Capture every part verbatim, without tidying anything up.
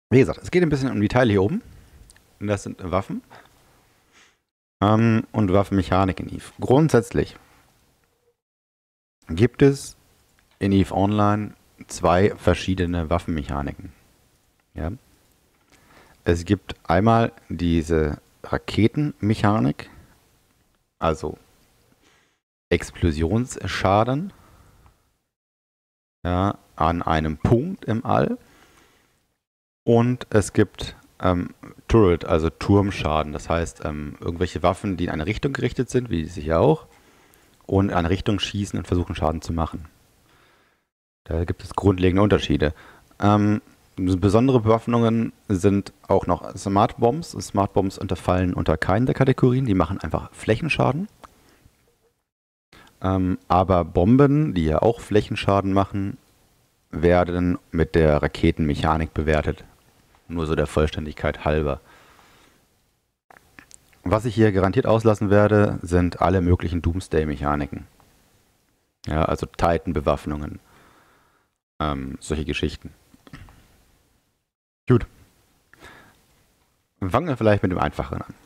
Wie gesagt, es geht ein bisschen um die Teile hier oben. Und das sind Waffen ähm, und Waffenmechanik in Eve. Grundsätzlich gibt es in Eve Online zwei verschiedene Waffenmechaniken. Ja? Es gibt einmal diese Raketenmechanik, also Explosionsschaden, ja, an einem Punkt im All. Und es gibt ähm, Turret, also Turmschaden. Das heißt, ähm, irgendwelche Waffen, die in eine Richtung gerichtet sind, wie sie hier auch, und in eine Richtung schießen und versuchen Schaden zu machen. Da gibt es grundlegende Unterschiede. Ähm, besondere Bewaffnungen sind auch noch Smart Bombs. Smart Bombs unterfallen unter keinen der Kategorien, die machen einfach Flächenschaden. Ähm, aber Bomben, die ja auch Flächenschaden machen, werden mit der Raketenmechanik bewertet. Nur so der Vollständigkeit halber. Was ich hier garantiert auslassen werde, sind alle möglichen Doomsday-Mechaniken. Ja, also Titan-Bewaffnungen. Ähm, solche Geschichten. Gut. Fangen wir vielleicht mit dem Einfacheren an.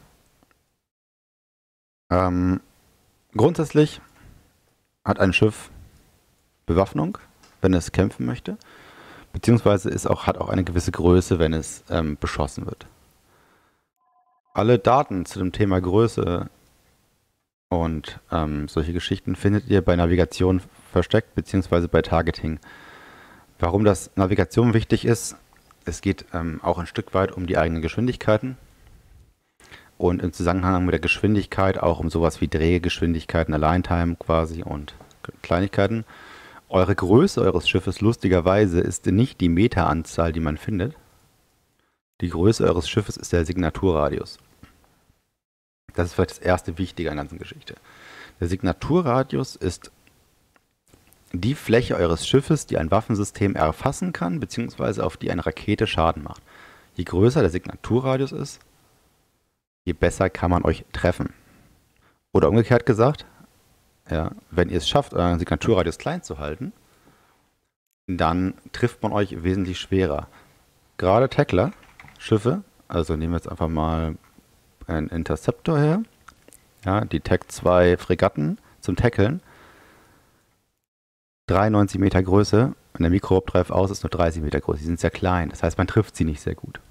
Ähm, grundsätzlich hat ein Schiff Bewaffnung, wenn es kämpfen möchte, beziehungsweise ist auch, hat auch eine gewisse Größe, wenn es ähm, beschossen wird. Alle Daten zu dem Thema Größe und ähm, solche Geschichten findet ihr bei Navigation versteckt, beziehungsweise bei Targeting. Warum das Navigation wichtig ist, es geht ähm, auch ein Stück weit um die eigenen Geschwindigkeiten und im Zusammenhang mit der Geschwindigkeit auch um sowas wie Drehgeschwindigkeiten, Align-Time quasi und Kleinigkeiten. Eure Größe eures Schiffes lustigerweise ist nicht die Meteranzahl, die man findet. Die Größe eures Schiffes ist der Signaturradius. Das ist vielleicht das erste Wichtige an der ganzen Geschichte. Der Signaturradius ist die Fläche eures Schiffes, die ein Waffensystem erfassen kann, beziehungsweise auf die eine Rakete Schaden macht. Je größer der Signaturradius ist, je besser kann man euch treffen. Oder umgekehrt gesagt, ja, wenn ihr es schafft, euren Signaturradius klein zu halten, dann trifft man euch wesentlich schwerer. Gerade Tackler, Schiffe, also nehmen wir jetzt einfach mal einen Interceptor her, ja, die Tech zwei Fregatten zum Tackeln, dreiundneunzig Meter Größe und der Mikroobtreff aus ist nur dreißig Meter groß. Die sind sehr klein, das heißt, man trifft sie nicht sehr gut.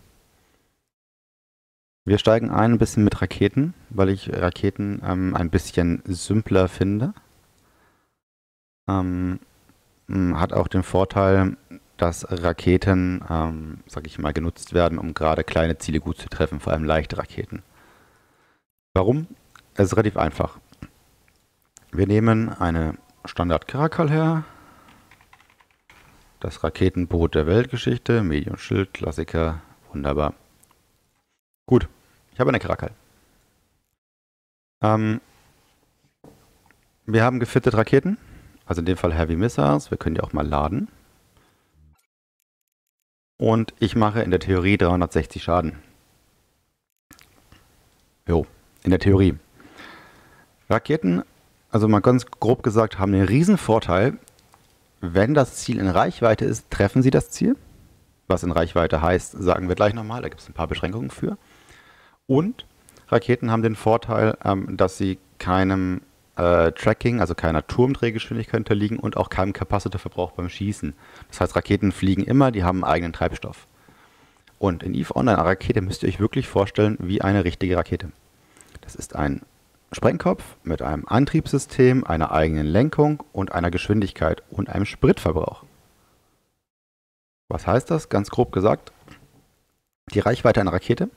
Wir steigen ein, ein bisschen mit Raketen, weil ich Raketen ähm, ein bisschen simpler finde. Ähm, hat auch den Vorteil, dass Raketen, ähm, sag ich mal, genutzt werden, um gerade kleine Ziele gut zu treffen, vor allem leichte Raketen. Warum? Es ist relativ einfach. Wir nehmen eine Standard Caracal her, das Raketenboot der Weltgeschichte, Medium Schild, Klassiker, wunderbar. Gut, ich habe eine Caracal. Ähm, wir haben gefittet Raketen, also in dem Fall Heavy Missiles, wir können die auch mal laden. Und ich mache in der Theorie dreihundertsechzig Schaden. Jo, in der Theorie. Raketen, also mal ganz grob gesagt, haben einen riesen Vorteil. Wenn das Ziel in Reichweite ist, treffen sie das Ziel. Was in Reichweite heißt, sagen wir gleich nochmal, da gibt es ein paar Beschränkungen für. Und Raketen haben den Vorteil, ähm, dass sie keinem äh, Tracking, also keiner Turmdrehgeschwindigkeit unterliegen und auch keinem Capacitor-Verbrauch beim Schießen. Das heißt, Raketen fliegen immer, die haben einen eigenen Treibstoff. Und in Eve Online, eine Rakete müsst ihr euch wirklich vorstellen wie eine richtige Rakete. Das ist ein Sprengkopf mit einem Antriebssystem, einer eigenen Lenkung und einer Geschwindigkeit und einem Spritverbrauch. Was heißt das? Ganz grob gesagt, die Reichweite einer Rakete,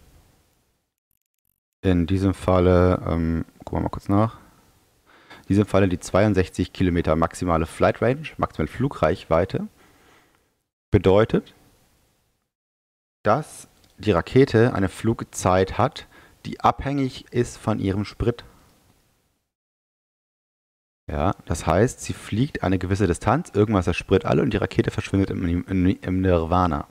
in diesem Falle, ähm, gucken wir mal kurz nach, in diesem Falle die zweiundsechzig Kilometer maximale Flight Range, maximale Flugreichweite, bedeutet, dass die Rakete eine Flugzeit hat, die abhängig ist von ihrem Sprit. Ja, das heißt, sie fliegt eine gewisse Distanz, irgendwas ist Sprit alle und die Rakete verschwindet im, im, im Nirvana.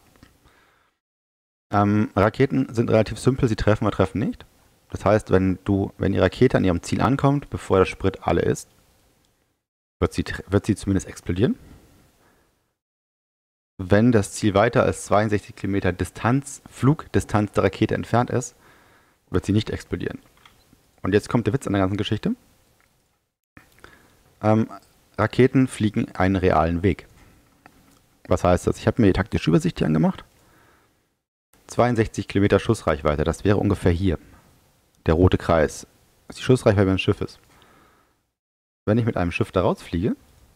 Ähm, Raketen sind relativ simpel, sie treffen oder treffen nicht. Das heißt, wenn du, wenn die Rakete an ihrem Ziel ankommt, bevor der Sprit alle ist, wird sie, wird sie zumindest explodieren. wenn das Ziel weiter als zweiundsechzig Kilometer Distanz, Flugdistanz der Rakete entfernt ist, wird sie nicht explodieren. Und jetzt kommt der Witz an der ganzen Geschichte. Ähm, Raketen fliegen einen realen Weg. Was heißt das? Ich habe mir die taktische Übersicht hier angemacht. zweiundsechzig Kilometer Schussreichweite, das wäre ungefähr hier. Der rote Kreis. Das ist die Schussreichweite eines Schiffes. Wenn ich mit einem Schiff da rausfliege,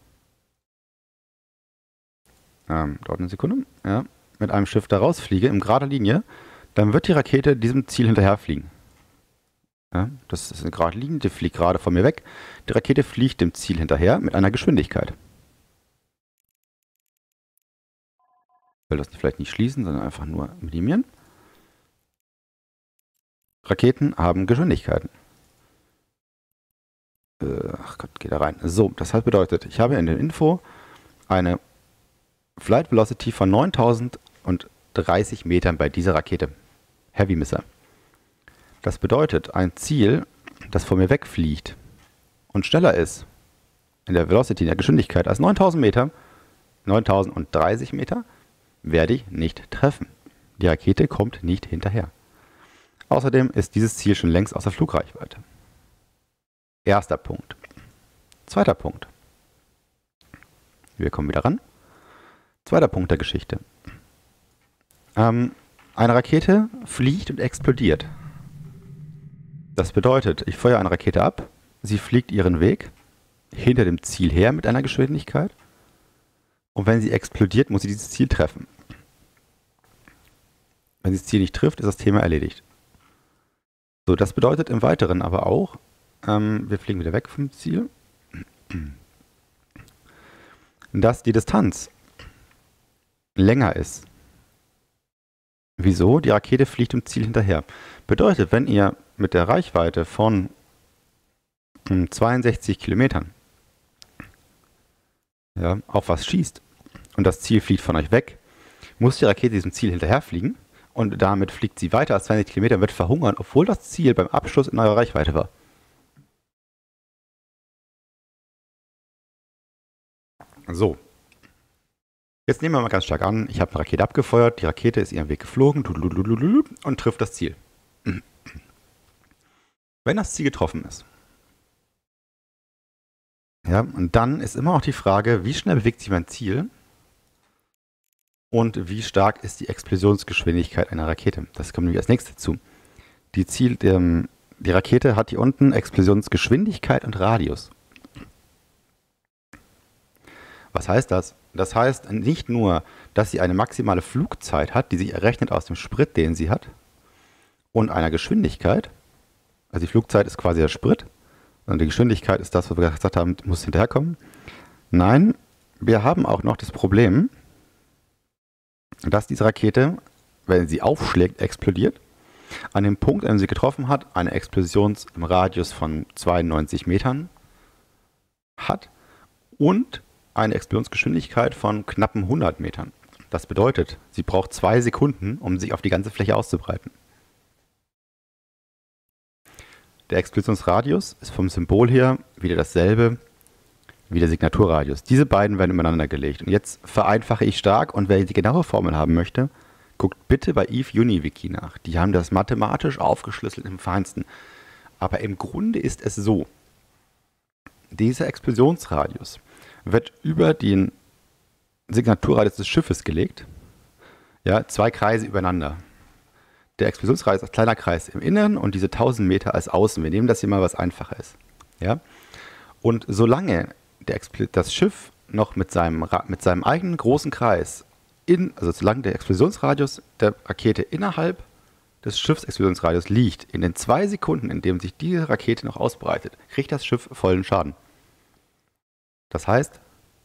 ähm, dauert eine Sekunde, ja, mit einem Schiff da rausfliege, in gerader Linie, dann wird die Rakete diesem Ziel hinterherfliegen. Ja, das ist eine gerade Linie, die fliegt gerade von mir weg. Die Rakete fliegt dem Ziel hinterher mit einer Geschwindigkeit. Ich will das vielleicht nicht schließen, sondern einfach nur minimieren. Raketen haben Geschwindigkeiten. Äh, ach Gott, geht da rein. So, das heißt bedeutet, ich habe in der Info eine Flight Velocity von neuntausend Metern bei dieser Rakete. Heavy Missile. Das bedeutet, ein Ziel, das vor mir wegfliegt und schneller ist in der Velocity, in der Geschwindigkeit als neuntausend Meter, neuntausend Meter, werde ich nicht treffen. Die Rakete kommt nicht hinterher. Außerdem ist dieses Ziel schon längst außer Flugreichweite. Erster Punkt. Zweiter Punkt. Wir kommen wieder ran. Zweiter Punkt der Geschichte. Ähm, eine Rakete fliegt und explodiert. Das bedeutet, ich feuere eine Rakete ab, sie fliegt ihren Weg hinter dem Ziel her mit einer Geschwindigkeit und wenn sie explodiert, muss sie dieses Ziel treffen. Wenn sie das Ziel nicht trifft, ist das Thema erledigt. So, das bedeutet im Weiteren aber auch, ähm, wir fliegen wieder weg vom Ziel, dass die Distanz länger ist. Wieso? Die Rakete fliegt dem Ziel hinterher. Bedeutet, wenn ihr mit der Reichweite von zweiundsechzig Kilometern ja, auf was schießt und das Ziel fliegt von euch weg, muss die Rakete diesem Ziel hinterherfliegen und damit fliegt sie weiter als zweiundsechzig Kilometer und wird verhungern, obwohl das Ziel beim Abschuss in eurer Reichweite war. So. Jetzt nehmen wir mal ganz stark an, ich habe eine Rakete abgefeuert, die Rakete ist ihren Weg geflogen und trifft das Ziel. Wenn das Ziel getroffen ist, ja, und dann ist immer noch die Frage, wie schnell bewegt sich mein Ziel und wie stark ist die Explosionsgeschwindigkeit einer Rakete. Das kommt nämlich als nächstes zu. Die, Ziel, ähm, die Rakete hat hier unten Explosionsgeschwindigkeit und Radius. Was heißt das? Das heißt nicht nur, dass sie eine maximale Flugzeit hat, die sich errechnet aus dem Sprit, den sie hat, und einer Geschwindigkeit. Also die Flugzeit ist quasi der Sprit und die Geschwindigkeit ist das, was wir gesagt haben, muss hinterherkommen. Nein, wir haben auch noch das Problem, dass diese Rakete, wenn sie aufschlägt, explodiert. An dem Punkt, an dem sie getroffen hat, eine Explosion im Radius von zweiundneunzig Metern hat und eine Explosionsgeschwindigkeit von knappen hundert Metern. Das bedeutet, sie braucht zwei Sekunden, um sich auf die ganze Fläche auszubreiten. Der Explosionsradius ist vom Symbol her wieder dasselbe wie der Signaturradius. Diese beiden werden übereinander gelegt. Und jetzt vereinfache ich stark und wer die genaue Formel haben möchte, guckt bitte bei Eve Uniwiki nach. Die haben das mathematisch aufgeschlüsselt im Feinsten. Aber im Grunde ist es so, dieser Explosionsradius wird über den Signaturradius des Schiffes gelegt. Ja, zwei Kreise übereinander. Der Explosionsradius als kleiner Kreis im Inneren und diese tausend Meter als Außen. Wir nehmen das hier mal, was einfacher ist. Ja? Und solange der Expl- das Schiff noch mit seinem, Ra- mit seinem eigenen großen Kreis, in, also solange der Explosionsradius der Rakete innerhalb des Schiffsexplosionsradius liegt, in den zwei Sekunden, in denen sich diese Rakete noch ausbreitet, kriegt das Schiff vollen Schaden. Das heißt,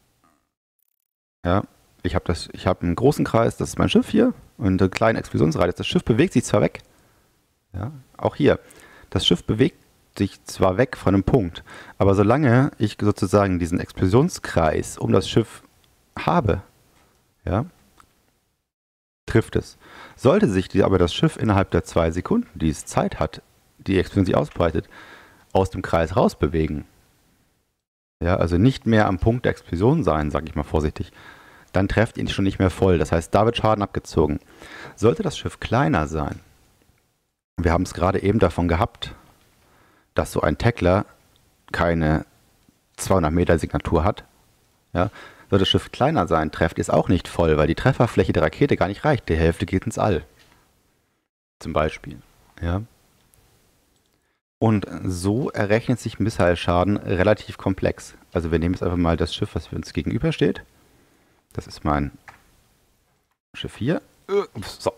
ja, ich habe hab einen großen Kreis, das ist mein Schiff hier, und einen kleinen Explosionsradius. Das Schiff bewegt sich zwar weg, ja, auch hier, das Schiff bewegt sich zwar weg von einem Punkt, aber solange ich sozusagen diesen Explosionskreis um das Schiff habe, ja, trifft es. Sollte sich die, aber das Schiff innerhalb der zwei Sekunden, die es Zeit hat, die Explosion sich ausbreitet, aus dem Kreis rausbewegen, ja, also nicht mehr am Punkt der Explosion sein, sage ich mal vorsichtig, dann trefft ihr ihn schon nicht mehr voll. Das heißt, da wird Schaden abgezogen. Sollte das Schiff kleiner sein, wir haben es gerade eben davon gehabt, dass so ein Tackler keine zweihundert Meter Signatur hat. Ja, sollte das Schiff kleiner sein, trefft ihr es auch nicht voll, weil die Trefferfläche der Rakete gar nicht reicht. Die Hälfte geht ins All. Zum Beispiel. Ja. Und so errechnet sich Missile-Schaden relativ komplex. Also wir nehmen jetzt einfach mal das Schiff, was uns gegenübersteht. Das ist mein Schiff hier. So.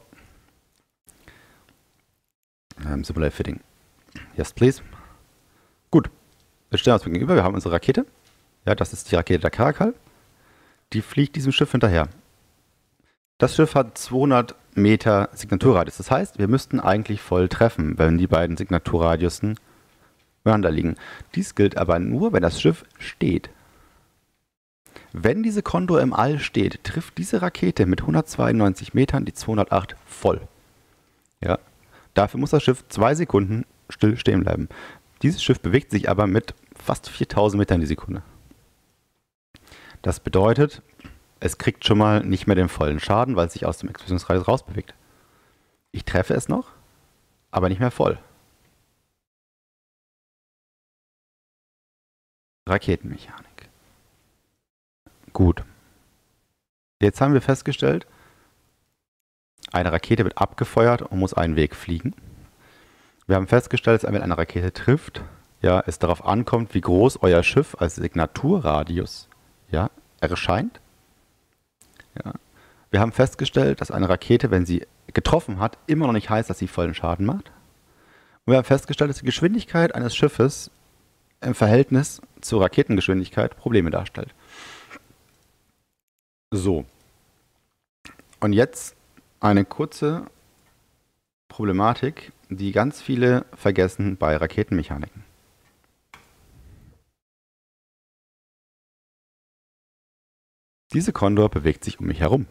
Ähm, Simulate Fitting. Yes, please. Gut. Wir stellen uns gegenüber. Wir haben unsere Rakete. Ja, das ist die Rakete der Caracal. Die fliegt diesem Schiff hinterher. Das Schiff hat zweihundert Meter Signaturradius. Das heißt, wir müssten eigentlich voll treffen, wenn die beiden Signaturradiussen beieinander liegen. Dies gilt aber nur, wenn das Schiff steht. Wenn diese Condor im All steht, trifft diese Rakete mit hundertzweiundneunzig Metern die zweihundertacht voll. Ja. Dafür muss das Schiff zwei Sekunden still stehen bleiben. Dieses Schiff bewegt sich aber mit fast viertausend Metern die Sekunde. Das bedeutet, es kriegt schon mal nicht mehr den vollen Schaden, weil es sich aus dem Explosionsradius rausbewegt. Ich treffe es noch, aber nicht mehr voll. Raketenmechanik. Gut. Jetzt haben wir festgestellt, eine Rakete wird abgefeuert und muss einen Weg fliegen. Wir haben festgestellt, dass wenn eine Rakete trifft, ja, es darauf ankommt, wie groß euer Schiff als Signaturradius, ja, erscheint. Ja. Wir haben festgestellt, dass eine Rakete, wenn sie getroffen hat, immer noch nicht heißt, dass sie vollen Schaden macht. Und wir haben festgestellt, dass die Geschwindigkeit eines Schiffes im Verhältnis zur Raketengeschwindigkeit Probleme darstellt. So. Und jetzt eine kurze Problematik, die ganz viele vergessen bei Raketenmechaniken. Diese Condor bewegt sich um mich herum.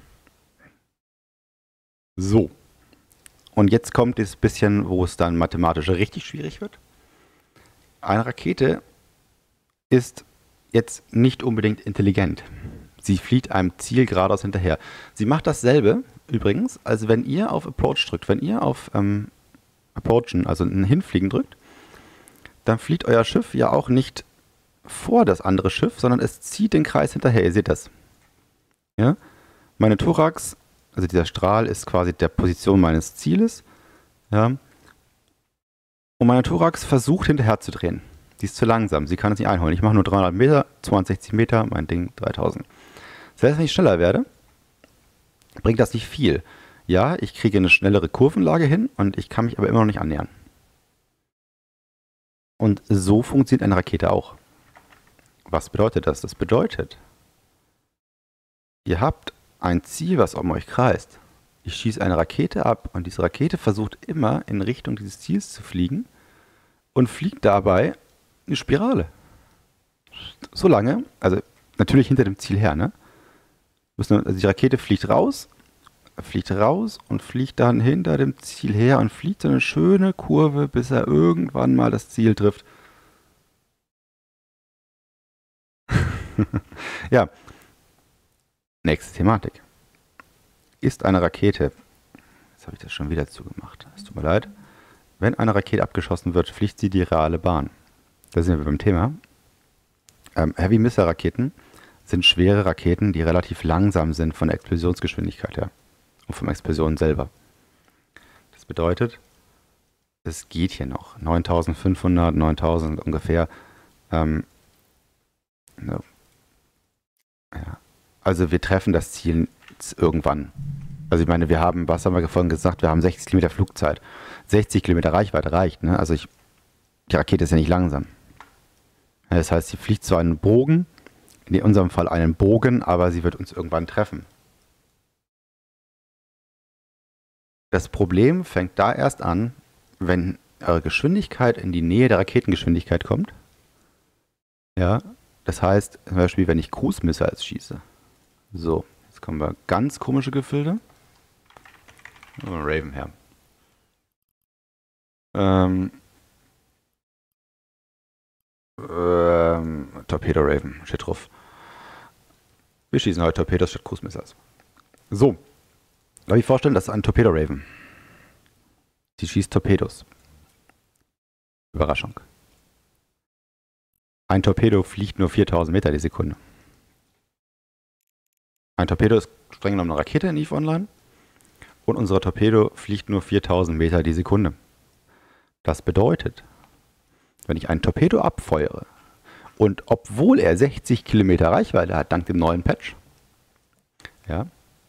So. Und jetzt kommt das bisschen, wo es dann mathematisch richtig schwierig wird. Eine Rakete ist jetzt nicht unbedingt intelligent. Sie fliegt einem Ziel geradeaus hinterher. Sie macht dasselbe übrigens, als wenn ihr auf Approach drückt. Wenn ihr auf ähm, Approachen, also ein Hinfliegen drückt, dann fliegt euer Schiff ja auch nicht vor das andere Schiff, sondern es zieht den Kreis hinterher. Ihr seht das. Ja? Meine Thorax, also dieser Strahl, ist quasi der Position meines Zieles. Ja? Und meine Thorax versucht hinterher zu drehen. Die ist zu langsam, sie kann es nicht einholen. Ich mache nur dreihundert Meter, zweihundertsechzig Meter, mein Ding dreitausend. Selbst wenn ich schneller werde, bringt das nicht viel. Ja, ich kriege eine schnellere Kurvenlage hin und ich kann mich aber immer noch nicht annähern. Und so funktioniert eine Rakete auch. Was bedeutet das? Das bedeutet, ihr habt ein Ziel, was um euch kreist. Ich schieße eine Rakete ab und diese Rakete versucht immer in Richtung dieses Ziels zu fliegen und fliegt dabei eine Spirale. So lange, also natürlich hinter dem Ziel her, ne? Also die Rakete fliegt raus, fliegt raus und fliegt dann hinter dem Ziel her und fliegt so eine schöne Kurve, bis er irgendwann mal das Ziel trifft. Ja. Nächste Thematik. Ist eine Rakete, jetzt habe ich das schon wieder zugemacht, es tut mir leid, wenn eine Rakete abgeschossen wird, fliegt sie die reale Bahn. Da sind wir beim Thema. Ähm, Heavy Missile Raketen sind schwere Raketen, die relativ langsam sind von der Explosionsgeschwindigkeit her und vom Explosion selber. Das bedeutet, es geht hier noch. neuntausendfünfhundert, neuntausend ungefähr. Ähm, no. ja. Also wir treffen das Ziel irgendwann. Also ich meine, wir haben, was haben wir vorhin gesagt, wir haben sechzig Kilometer Flugzeit. sechzig Kilometer Reichweite reicht, ne? Also ich, die Rakete ist ja nicht langsam. Ja, das heißt, sie fliegt zwar einen Bogen, in unserem Fall einen Bogen, aber sie wird uns irgendwann treffen. Das Problem fängt da erst an, wenn eure Geschwindigkeit in die Nähe der Raketengeschwindigkeit kommt. Ja, das heißt, zum Beispiel, wenn ich Cruise Missiles schieße. So, jetzt kommen wir ganz komische Gefilde. Oh, Raven her. Ähm, ähm, Torpedo Raven, steht drauf. Wir schießen heute Torpedos statt Cruise Missiles. So, darf ich vorstellen, das ist ein Torpedo Raven. Sie schießt Torpedos. Überraschung. Ein Torpedo fliegt nur viertausend Meter die Sekunde. Ein Torpedo ist streng genommen eine Rakete in EVE Online und unser Torpedo fliegt nur viertausend Meter die Sekunde. Das bedeutet, wenn ich einen Torpedo abfeuere und obwohl er sechzig Kilometer Reichweite hat, dank dem neuen Patch, ja,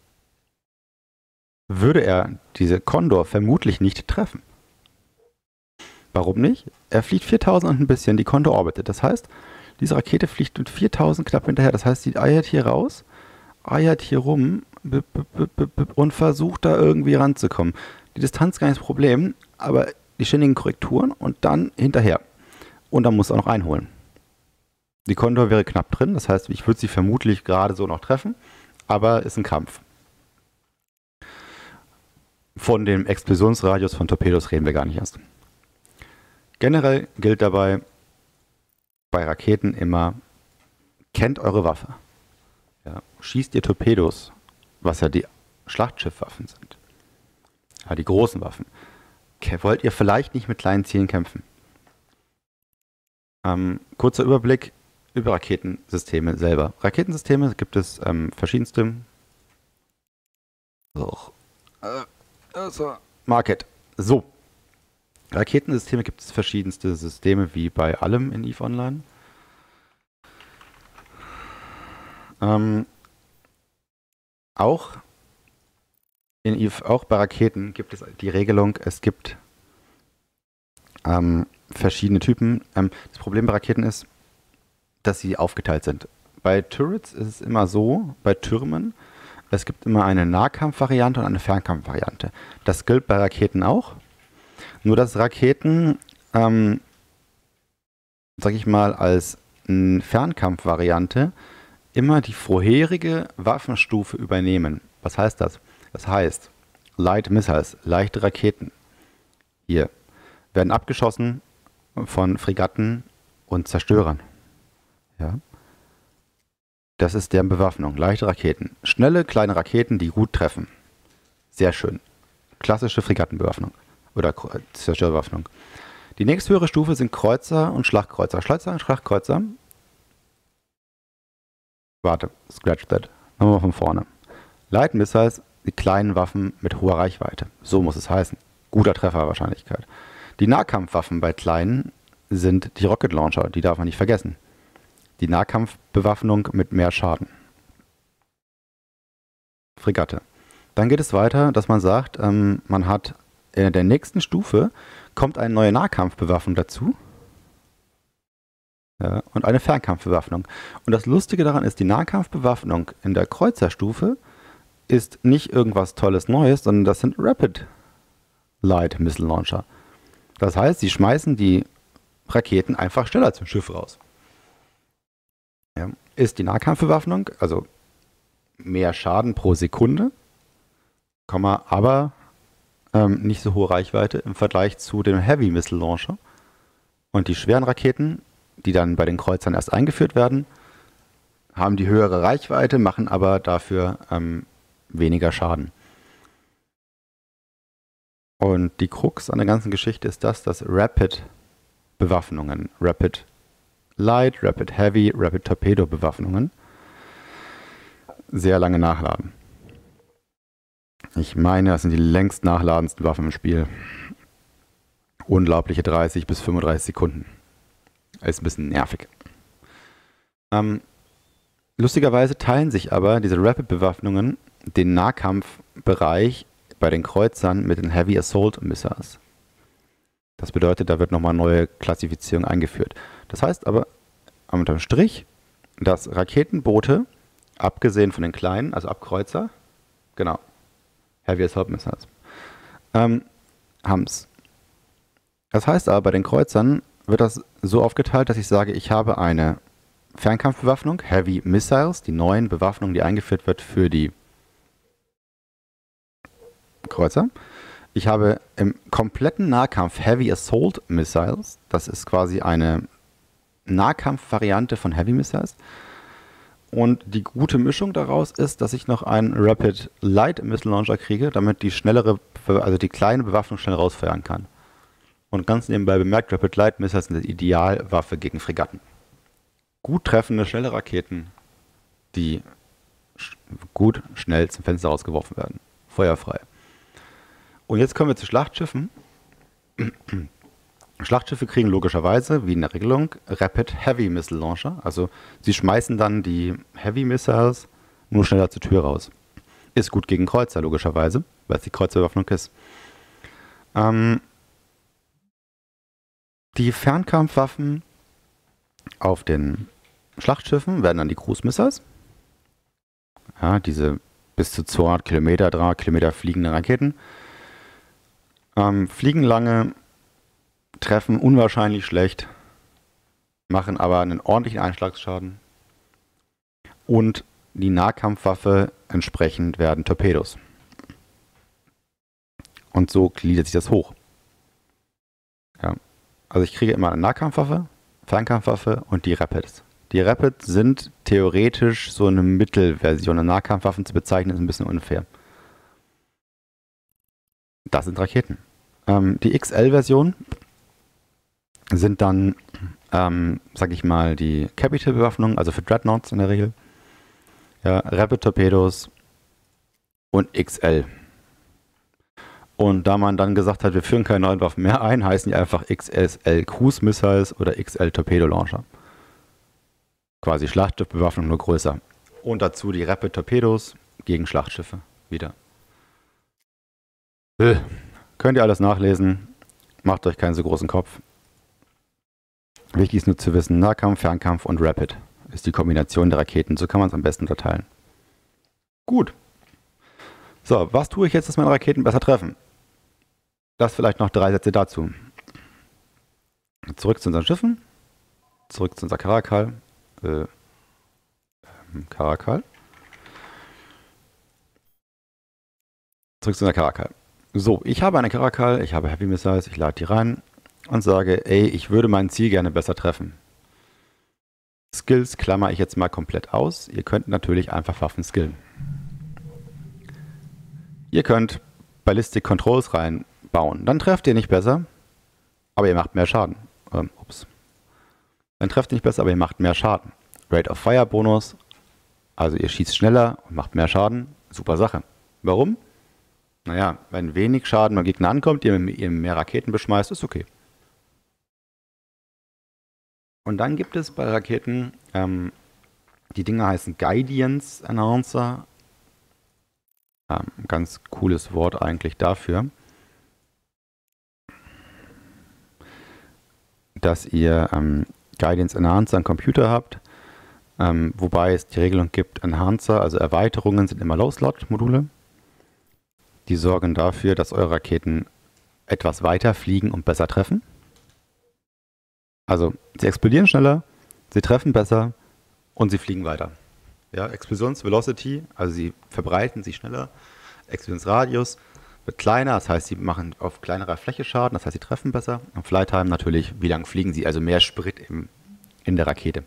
würde er diese Condor vermutlich nicht treffen. Warum nicht? Er fliegt viertausend und ein bisschen, die Condor orbitet. Das heißt, diese Rakete fliegt mit viertausend knapp hinterher. Das heißt, die eiert hier raus, eiert hier rum und versucht da irgendwie ranzukommen. Die Distanz gar nicht das Problem, aber die ständigen Korrekturen und dann hinterher. Und dann muss er auch noch einholen. Die Condor wäre knapp drin, das heißt, ich würde sie vermutlich gerade so noch treffen, aber ist ein Kampf. Von dem Explosionsradius von Torpedos reden wir gar nicht erst. Generell gilt dabei bei Raketen immer, kennt eure Waffe. Ja, schießt ihr Torpedos, was ja die Schlachtschiffwaffen sind, ja, die großen Waffen, wollt ihr vielleicht nicht mit kleinen Zielen kämpfen. Ähm, kurzer Überblick über Raketensysteme selber. Raketensysteme gibt es ähm, verschiedenste. So, äh, also, Market. So. Raketensysteme gibt es verschiedenste Systeme, wie bei allem in EVE Online. Ähm, auch, in EVE, auch bei Raketen gibt es die Regelung, es gibt ähm, verschiedene Typen. Ähm, das Problem bei Raketen ist, dass sie aufgeteilt sind. Bei Turrets ist es immer so, bei Türmen, es gibt immer eine Nahkampfvariante und eine Fernkampfvariante. Das gilt bei Raketen auch. Nur dass Raketen, ähm, sag ich mal, als Fernkampfvariante immer die vorherige Waffenstufe übernehmen. Was heißt das? Das heißt, Light Missiles, leichte Raketen, hier, werden abgeschossen von Fregatten und Zerstörern. Ja. Das ist deren Bewaffnung, leichte Raketen. Schnelle, kleine Raketen, die gut treffen. Sehr schön. Klassische Fregattenbewaffnung. Oder Zerstörerbewaffnung. Die nächsthöhere Stufe sind Kreuzer und Schlachtkreuzer. Schleuzer und Schlachtkreuzer. Warte, scratch that. Nochmal von vorne. Light Missiles, die kleinen Waffen mit hoher Reichweite. So muss es heißen. Guter Trefferwahrscheinlichkeit. Die Nahkampfwaffen bei kleinen sind die Rocket Launcher. Die darf man nicht vergessen. Die Nahkampfbewaffnung mit mehr Schaden. Fregatte. Dann geht es weiter, dass man sagt, ähm, man hat in der nächsten Stufe kommt eine neue Nahkampfbewaffnung dazu. Ja, und eine Fernkampfbewaffnung. Und das Lustige daran ist, die Nahkampfbewaffnung in der Kreuzerstufe ist nicht irgendwas Tolles Neues, sondern das sind Rapid Light Missile Launcher. Das heißt, sie schmeißen die Raketen einfach schneller zum Schiff raus. Ja, ist die Nahkampfbewaffnung, also mehr Schaden pro Sekunde, aber ähm, nicht so hohe Reichweite im Vergleich zu dem Heavy Missile Launcher. Und die schweren Raketen, die dann bei den Kreuzern erst eingeführt werden, haben die höhere Reichweite, machen aber dafür ähm, weniger Schaden. Und die Krux an der ganzen Geschichte ist das, dass Rapid-Bewaffnungen, Rapid Light, Rapid Heavy, Rapid Torpedo Bewaffnungen sehr lange nachladen. Ich meine, das sind die längst nachladendsten Waffen im Spiel. Unglaubliche dreißig bis fünfunddreißig Sekunden. Ist ein bisschen nervig. Ähm, lustigerweise teilen sich aber diese Rapid-Bewaffnungen den Nahkampfbereich bei den Kreuzern mit den Heavy Assault Missiles. Das bedeutet, da wird nochmal neue Klassifizierung eingeführt. Das heißt aber unterm Strich, dass Raketenboote, abgesehen von den kleinen, also Abkreuzer, genau, Heavy Assault Missiles, ähm, haben es. Das heißt aber, bei den Kreuzern wird das so aufgeteilt, dass ich sage, ich habe eine Fernkampfbewaffnung, Heavy Missiles, die neuen Bewaffnung, die eingeführt wird für die Kreuzer. Ich habe im kompletten Nahkampf Heavy Assault Missiles, das ist quasi eine Nahkampfvariante von Heavy Missiles. Und die gute Mischung daraus ist, dass ich noch einen Rapid Light Missile Launcher kriege, damit die schnellere, also die kleine Bewaffnung schnell rausfeuern kann. Und ganz nebenbei bemerkt, Rapid Light Missiles sind die Idealwaffe gegen Fregatten. Gut treffende, schnelle Raketen, die sch gut schnell zum Fenster rausgeworfen werden. Feuerfrei. Und jetzt kommen wir zu Schlachtschiffen. Schlachtschiffe kriegen logischerweise, wie in der Regelung, Rapid Heavy Missile Launcher. Also sie schmeißen dann die Heavy Missiles nur schneller zur Tür raus. Ist gut gegen Kreuzer, logischerweise, weil es die Kreuzerbewaffnung ist. Ähm, die Fernkampfwaffen auf den Schlachtschiffen werden dann die Cruise Missiles. Ja, diese bis zu zweihundert Kilometer, dreihundert Kilometer fliegende Raketen. Ähm, fliegen lange, treffen unwahrscheinlich schlecht, machen aber einen ordentlichen Einschlagsschaden. Und die Nahkampfwaffe entsprechend werden Torpedos. Und so gliedert sich das hoch. Ja. Also ich kriege immer eine Nahkampfwaffe, Fernkampfwaffe und die Rapids. Die Rapids sind theoretisch so eine Mittelversion. Eine Nahkampfwaffen zu bezeichnen ist ein bisschen unfair. Das sind Raketen. Ähm, die X L-Version sind dann, ähm, sag ich mal, die Capital-Bewaffnung, also für Dreadnoughts in der Regel. Ja, Rapid-Torpedos und X L. Und da man dann gesagt hat, wir führen keine neuen Waffen mehr ein, heißen die einfach X S L Cruise Missiles oder X L Torpedo Launcher. Quasi Schlachtschiffbewaffnung, nur größer. Und dazu die Rapid-Torpedos gegen Schlachtschiffe wieder. Äh, könnt ihr alles nachlesen. Macht euch keinen so großen Kopf. Wichtig ist nur zu wissen, Nahkampf, Fernkampf und Rapid ist die Kombination der Raketen. So kann man es am besten unterteilen. Gut. So, was tue ich jetzt, dass meine Raketen besser treffen? Das vielleicht noch drei Sätze dazu. Zurück zu unseren Schiffen. Zurück zu unserer Karakal. Äh, ähm, Karakal. Zurück zu unserer Karakal. So, ich habe eine Karakal, ich habe Heavy Missiles, ich lade die rein und sage, ey, ich würde mein Ziel gerne besser treffen. Skills klammer ich jetzt mal komplett aus. Ihr könnt natürlich einfach Waffen skillen. Ihr könnt Ballistic Controls reinbauen. Dann trefft ihr nicht besser, aber ihr macht mehr Schaden. Ähm, ups. Dann trefft ihr nicht besser, aber ihr macht mehr Schaden. Rate of Fire Bonus, also ihr schießt schneller und macht mehr Schaden. Super Sache. Warum? Naja, wenn wenig Schaden beim Gegner ankommt, ihr, ihr mehr Raketen beschmeißt, ist okay. Und dann gibt es bei Raketen, ähm, die Dinger heißen Guidance Enhancer. Ähm, ganz cooles Wort eigentlich dafür, dass ihr ähm, Guidance Enhancer am Computer habt, ähm, wobei es die Regelung gibt, Enhancer, also Erweiterungen sind immer Low-Slot-Module. Die sorgen dafür, dass eure Raketen etwas weiter fliegen und besser treffen. Also sie explodieren schneller, sie treffen besser und sie fliegen weiter. Ja, Explosionsvelocity, also sie verbreiten sich schneller. Explosionsradius wird kleiner, das heißt, sie machen auf kleinerer Fläche Schaden, das heißt, sie treffen besser. Und Flight-Time natürlich, wie lang fliegen sie, also mehr Sprit im, in der Rakete.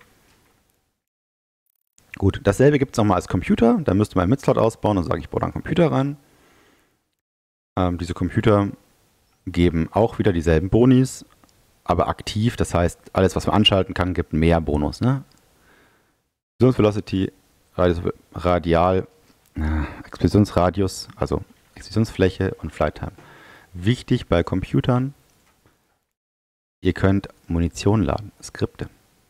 Gut, dasselbe gibt es nochmal als Computer, da müsst ihr mal einen Mid-Slot ausbauen und sagen, ich baue da einen Computer rein. Ähm, diese Computer geben auch wieder dieselben Bonis, aber aktiv, das heißt, alles, was man anschalten kann, gibt mehr Bonus. Ne? Explosionsvelocity, Radius, Radial, äh, Explosionsradius, also Explosionsfläche und Flight Time. Wichtig bei Computern, ihr könnt Munition laden, Skripte.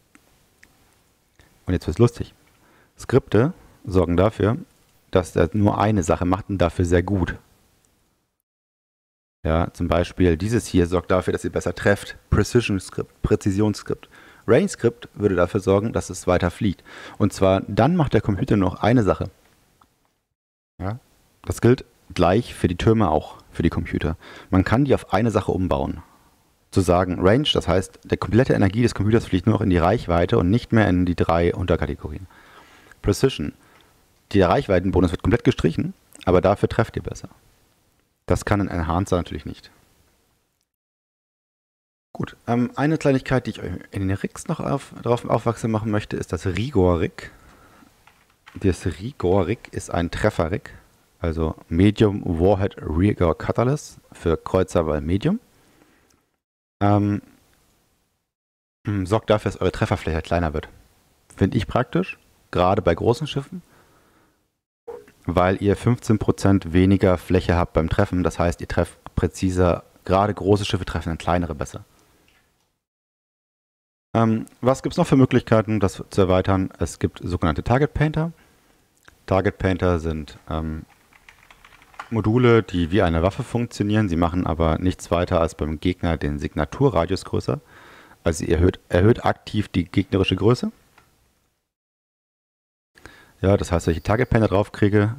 Und jetzt wird's lustig. Skripte sorgen dafür, dass er nur eine Sache macht und dafür sehr gut. Ja, zum Beispiel dieses hier sorgt dafür, dass ihr besser trefft. Precision Script, Präzisionsskript. Range Script würde dafür sorgen, dass es weiter fliegt. Und zwar dann macht der Computer nur noch eine Sache. Ja, das gilt gleich für die Türme auch, für die Computer. Man kann die auf eine Sache umbauen. Zu sagen Range, das heißt, die komplette Energie des Computers fliegt nur noch in die Reichweite und nicht mehr in die drei Unterkategorien. Precision. Der Reichweitenbonus wird komplett gestrichen, aber dafür trefft ihr besser. Das kann ein Enhancer natürlich nicht. Gut, ähm, eine Kleinigkeit, die ich euch in den Rigs noch auf, darauf aufmerksam machen möchte, ist das Rigor-Rig. Das Rigor-Rig ist ein Treffer-Rig, also Medium Warhead Rigor Cutterless für Kreuzerwahl Medium. Ähm, sorgt dafür, dass eure Trefferfläche kleiner wird. Finde ich praktisch, gerade bei großen Schiffen, weil ihr fünfzehn Prozent weniger Fläche habt beim Treffen. Das heißt, ihr trefft präziser, gerade große Schiffe treffen dann kleinere besser. Ähm, was gibt es noch für Möglichkeiten, das zu erweitern? Es gibt sogenannte Target Painter. Target Painter sind ähm, Module, die wie eine Waffe funktionieren. Sie machen aber nichts weiter als beim Gegner den Signaturradius größer. Also ihr erhöht, erhöht aktiv die gegnerische Größe. Ja, das heißt, wenn ich Target Painter draufkriege,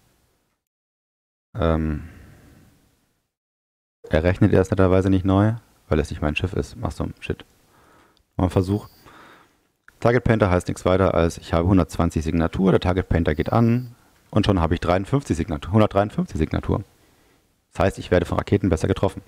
ähm, errechnet er es netterweise nicht neu, weil es nicht mein Schiff ist. Mach so, shit. Mal einen Versuch. Target Painter heißt nichts weiter als, ich habe hundertzwanzig Signatur, der Target Painter geht an und schon habe ich dreiundfünfzig Signatur, hundertdreiundfünfzig Signatur. Das heißt, ich werde von Raketen besser getroffen.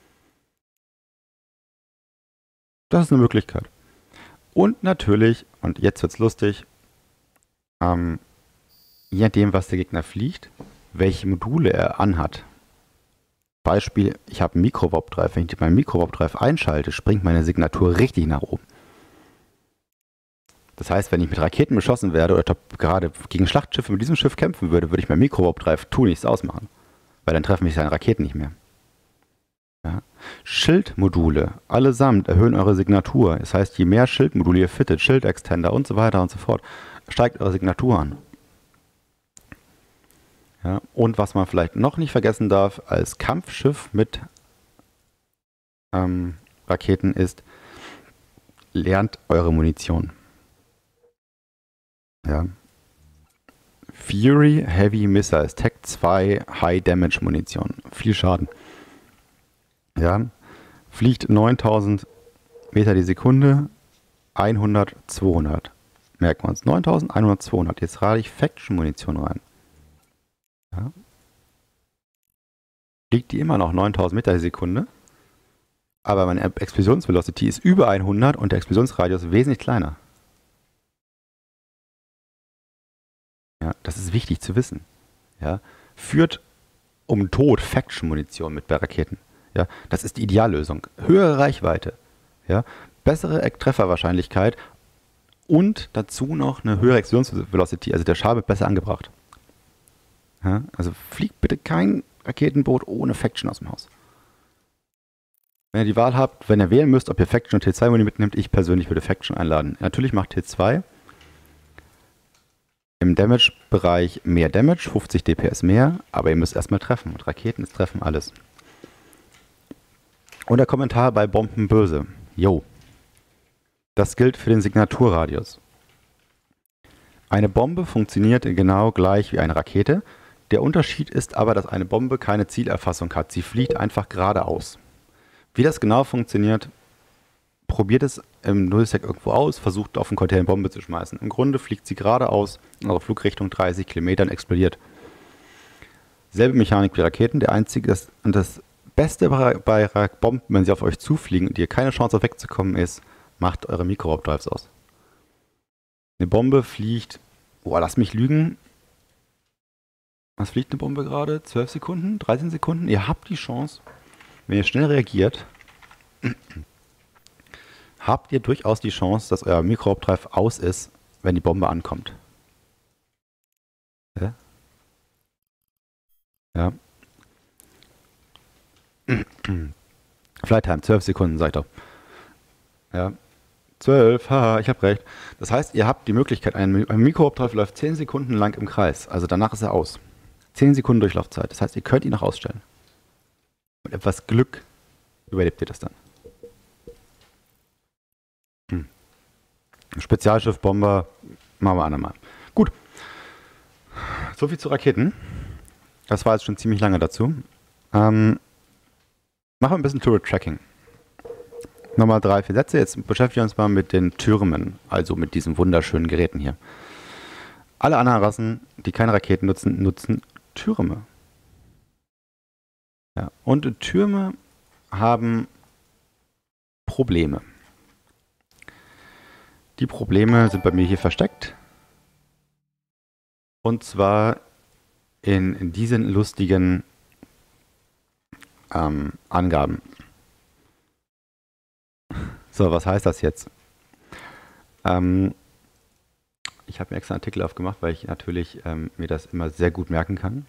Das ist eine Möglichkeit. Und natürlich, und jetzt wird's lustig, ähm, je nachdem, was der Gegner fliegt, welche Module er anhat. Beispiel, ich habe einen Mikro-Warp-Drive. Wenn ich meinen Mikro-Warp-Drive einschalte, springt meine Signatur richtig nach oben. Das heißt, wenn ich mit Raketen beschossen werde oder gerade gegen Schlachtschiffe mit diesem Schiff kämpfen würde, würde ich meinen Mikro-Warp-Drive tu nichts ausmachen. Weil dann treffen mich seine Raketen nicht mehr. Ja. Schildmodule allesamt erhöhen eure Signatur. Das heißt, je mehr Schildmodule ihr fittet, Schildextender und so weiter und so fort, steigt eure Signatur an. Ja. Und was man vielleicht noch nicht vergessen darf, als Kampfschiff mit ähm, Raketen ist, lernt eure Munition. Ja. Fury Heavy Missiles, Tech zwei High Damage Munition. Viel Schaden. Ja. Fliegt neuntausend Meter die Sekunde, hundert, zweihundert. Merken wir uns. neuntausend, hundert, zweihundert. Jetzt rate ich Faction Munition rein. Ja. Fliegt die immer noch neuntausend Meter die Sekunde. Aber meine Explosionsvelocity ist über hundert und der Explosionsradius wesentlich kleiner. Ja, das ist wichtig zu wissen. Ja, führt um Tod Faction-Munition mit bei Raketen. Ja, das ist die Ideallösung. Höhere Reichweite, ja, bessere Trefferwahrscheinlichkeit und dazu noch eine höhere Explosionsvelocity, also der Schaden wird besser angebracht. Ja, also fliegt bitte kein Raketenboot ohne Faction aus dem Haus. Wenn ihr die Wahl habt, wenn ihr wählen müsst, ob ihr Faction und T zwei Muni mitnimmt, ich persönlich würde Faction einladen. Natürlich macht T zwei im Damage-Bereich mehr Damage, fünfzig D P S mehr, aber ihr müsst erstmal treffen. Und Raketen ist treffen alles. Und der Kommentar bei Bomben böse. Jo. Das gilt für den Signaturradius. Eine Bombe funktioniert genau gleich wie eine Rakete. Der Unterschied ist aber, dass eine Bombe keine Zielerfassung hat. Sie fliegt einfach geradeaus. Wie das genau funktioniert, probiert es im Nullsec irgendwo aus, versucht auf einen Container eine Bombe zu schmeißen. Im Grunde fliegt sie geradeaus in eure Flugrichtung dreißig Kilometer und explodiert. Selbe Mechanik wie Raketen, der einzige, das, und das Beste bei, bei Bomben, wenn sie auf euch zufliegen und ihr keine Chance auf wegzukommen ist, macht eure Mikro-Warp-Drives aus. Eine Bombe fliegt, boah, lass mich lügen. Was fliegt eine Bombe gerade? zwölf Sekunden? dreizehn Sekunden? Ihr habt die Chance, wenn ihr schnell reagiert, habt ihr durchaus die Chance, dass euer Mikro-Warp-Drive aus ist, wenn die Bombe ankommt. Ja. Ja. Flight Time, zwölf Sekunden, sag ich doch. Ja. zwölf, haha, ich habe recht. Das heißt, ihr habt die Möglichkeit, ein, ein Mikro-Warp-Drive läuft zehn Sekunden lang im Kreis. Also danach ist er aus. zehn Sekunden Durchlaufzeit. Das heißt, ihr könnt ihn noch ausstellen. Mit etwas Glück überlebt ihr das dann. Hm. Spezialschiff, Bomber, machen wir andermal. Gut. Soviel zu Raketen. Das war jetzt schon ziemlich lange dazu. Ähm, machen wir ein bisschen Turret-Tracking. Nochmal drei, vier Sätze. Jetzt beschäftigen wir uns mal mit den Türmen, also mit diesen wunderschönen Geräten hier. Alle anderen Rassen, die keine Raketen nutzen, nutzen Türme. Ja, und Türme haben Probleme. Die Probleme sind bei mir hier versteckt. Und zwar in, in diesen lustigen ähm, Angaben. So, was heißt das jetzt? Ähm, ich habe mir extra einen Artikel aufgemacht, weil ich natürlich ähm, mir das immer sehr gut merken kann.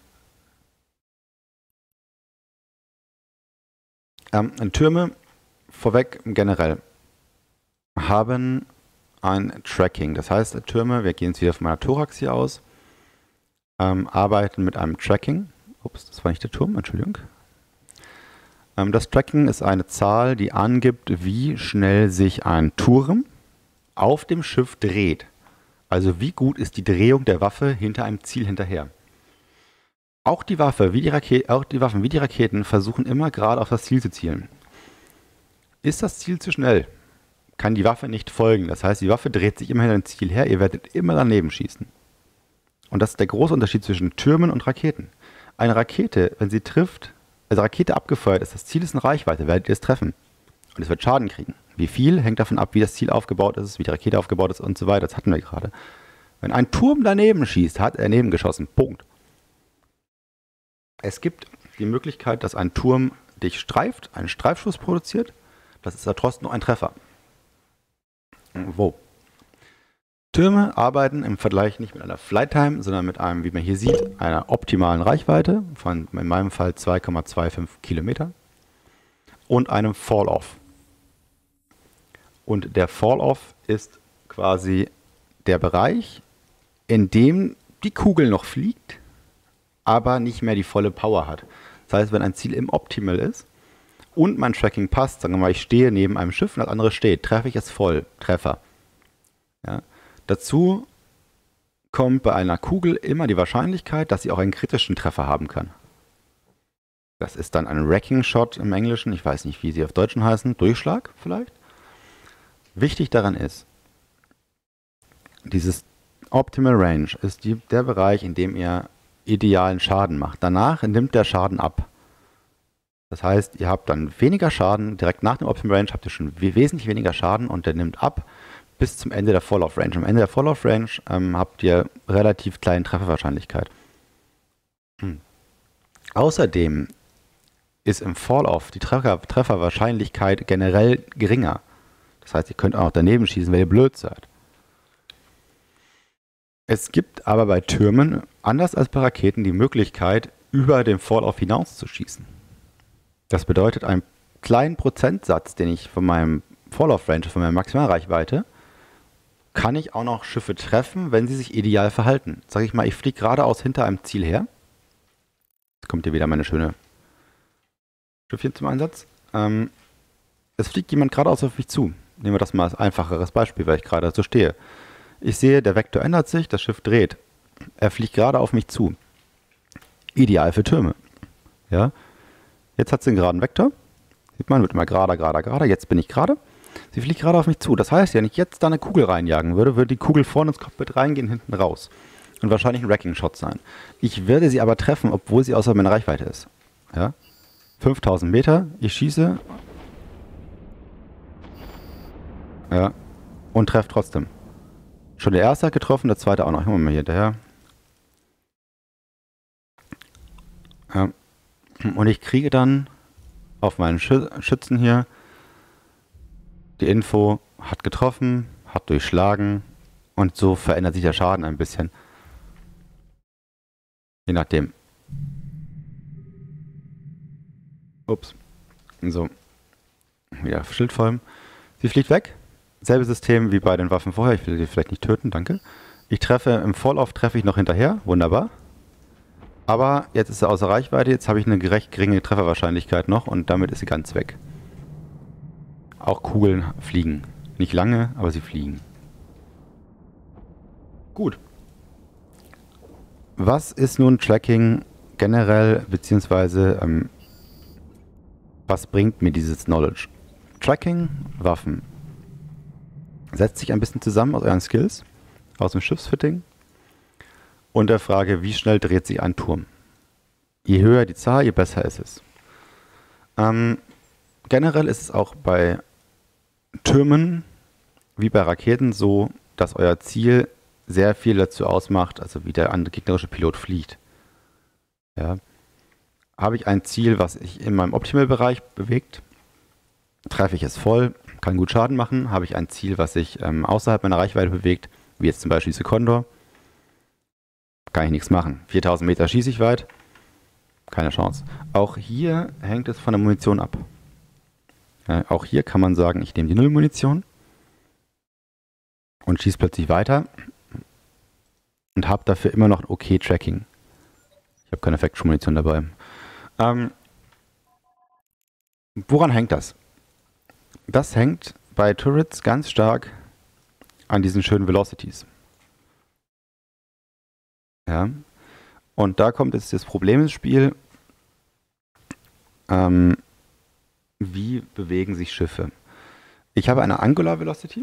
Ähm, Türme vorweg generell haben ein Tracking. Das heißt, Türme, wir gehen jetzt wieder von meiner Thorax hier aus, ähm, arbeiten mit einem Tracking. Ups, das war nicht der Turm, Entschuldigung. Ähm, das Tracking ist eine Zahl, die angibt, wie schnell sich ein Turm auf dem Schiff dreht. Also wie gut ist die Drehung der Waffe hinter einem Ziel hinterher. Auch die, Waffe, wie die, Rakete, auch die Waffen wie die Raketen versuchen immer gerade auf das Ziel zu zielen. Ist das Ziel zu schnell, kann die Waffe nicht folgen. Das heißt, die Waffe dreht sich immer hinter dem Ziel her, ihr werdet immer daneben schießen. Und das ist der große Unterschied zwischen Türmen und Raketen. Eine Rakete, wenn sie trifft, also Rakete abgefeuert ist, das Ziel ist in Reichweite, werdet ihr es treffen. Und es wird Schaden kriegen. Wie viel, hängt davon ab, wie das Ziel aufgebaut ist, wie die Rakete aufgebaut ist und so weiter. Das hatten wir gerade. Wenn ein Turm daneben schießt, hat er daneben geschossen. Punkt. Es gibt die Möglichkeit, dass ein Turm dich streift, einen Streifschuss produziert. Das ist ja trotzdem nur ein Treffer. Wo? Türme arbeiten im Vergleich nicht mit einer Flight Time, sondern mit einem, wie man hier sieht, einer optimalen Reichweite von in meinem Fall zwei Komma fünfundzwanzig Kilometer und einem Fall-Off. Und der Fall-Off ist quasi der Bereich, in dem die Kugel noch fliegt, aber nicht mehr die volle Power hat. Das heißt, wenn ein Ziel im Optimal ist und mein Tracking passt, sagen wir mal, ich stehe neben einem Schiff und das andere steht, treffe ich es voll, Treffer. Ja. Dazu kommt bei einer Kugel immer die Wahrscheinlichkeit, dass sie auch einen kritischen Treffer haben kann. Das ist dann ein Wrecking Shot im Englischen, ich weiß nicht, wie sie auf Deutschen heißen, Durchschlag vielleicht. Wichtig daran ist, dieses Optimal Range ist die, der Bereich, in dem ihr idealen Schaden macht. Danach nimmt der Schaden ab. Das heißt, ihr habt dann weniger Schaden, direkt nach dem Optimal Range habt ihr schon wesentlich weniger Schaden und der nimmt ab bis zum Ende der Fall-Off Range. Am Ende der Fall-Off Range ähm, habt ihr relativ kleine Trefferwahrscheinlichkeit. Hm. Außerdem ist im Fall-Off die Treffer Trefferwahrscheinlichkeit generell geringer. Das heißt, ihr könnt auch daneben schießen, wenn ihr blöd seid. Es gibt aber bei Türmen, anders als bei Raketen, die Möglichkeit, über den Fall-Off hinaus zu schießen. Das bedeutet, einen kleinen Prozentsatz, den ich von meinem Fall-Off Range, von meiner Maximalreichweite, kann ich auch noch Schiffe treffen, wenn sie sich ideal verhalten. Sag ich mal, ich fliege geradeaus hinter einem Ziel her. Jetzt kommt hier wieder meine schöne Schiffchen zum Einsatz. Ähm, es fliegt jemand geradeaus auf mich zu. Nehmen wir das mal als einfacheres Beispiel, weil ich gerade so stehe. Ich sehe, der Vektor ändert sich, das Schiff dreht. Er fliegt gerade auf mich zu. Ideal für Türme. Ja? Jetzt hat sie einen geraden Vektor. Sieht man, wird immer gerader, gerader, gerader. Jetzt bin ich gerade. Sie fliegt gerade auf mich zu. Das heißt, wenn ich jetzt da eine Kugel reinjagen würde, würde die Kugel vorne ins Cockpit reingehen, hinten raus. Und wahrscheinlich ein Wrecking-Shot sein. Ich werde sie aber treffen, obwohl sie außer meiner Reichweite ist. Ja? fünftausend Meter, ich schieße. Ja. Und treffe trotzdem. Schon der erste hat getroffen, der zweite auch noch. Ich mache mal hier hinterher. Ja. Und ich kriege dann auf meinen Schützen hier die Info, hat getroffen, hat durchschlagen und so verändert sich der Schaden ein bisschen. Je nachdem. Ups. So. Wieder Schildfolgen. Sie fliegt weg. Selbe System wie bei den Waffen vorher. Ich will sie vielleicht nicht töten, danke. Ich treffe, im Fall-Off treffe ich noch hinterher. Wunderbar. Aber jetzt ist sie außer Reichweite. Jetzt habe ich eine recht geringe Trefferwahrscheinlichkeit noch und damit ist sie ganz weg. Auch Kugeln fliegen. Nicht lange, aber sie fliegen. Gut. Was ist nun Tracking generell, beziehungsweise ähm, was bringt mir dieses Knowledge? Tracking, Waffen. Setzt sich ein bisschen zusammen aus euren Skills, aus dem Schiffsfitting und der Frage, wie schnell dreht sich ein Turm. Je höher die Zahl, je besser ist es. Ähm, generell ist es auch bei Türmen wie bei Raketen so, dass euer Ziel sehr viel dazu ausmacht, also wie der andere gegnerische Pilot fliegt. Ja. Habe ich ein Ziel, was sich in meinem Optimal-Bereich bewegt, treffe ich es voll, kann gut Schaden machen. Habe ich ein Ziel, was sich ähm, außerhalb meiner Reichweite bewegt, wie jetzt zum Beispiel diese Condor, kann ich nichts machen. viertausend Meter schieße ich weit, keine Chance. Auch hier hängt es von der Munition ab. Ja, auch hier kann man sagen, ich nehme die Null-Munition und schieße plötzlich weiter und habe dafür immer noch ein okay Tracking. Ich habe keine Effektmunition dabei. Ähm, woran hängt das? Das hängt bei Turrets ganz stark an diesen schönen Velocities. Ja. Und da kommt jetzt das Problem ins Spiel. Ähm, wie bewegen sich Schiffe? Ich habe eine Angular Velocity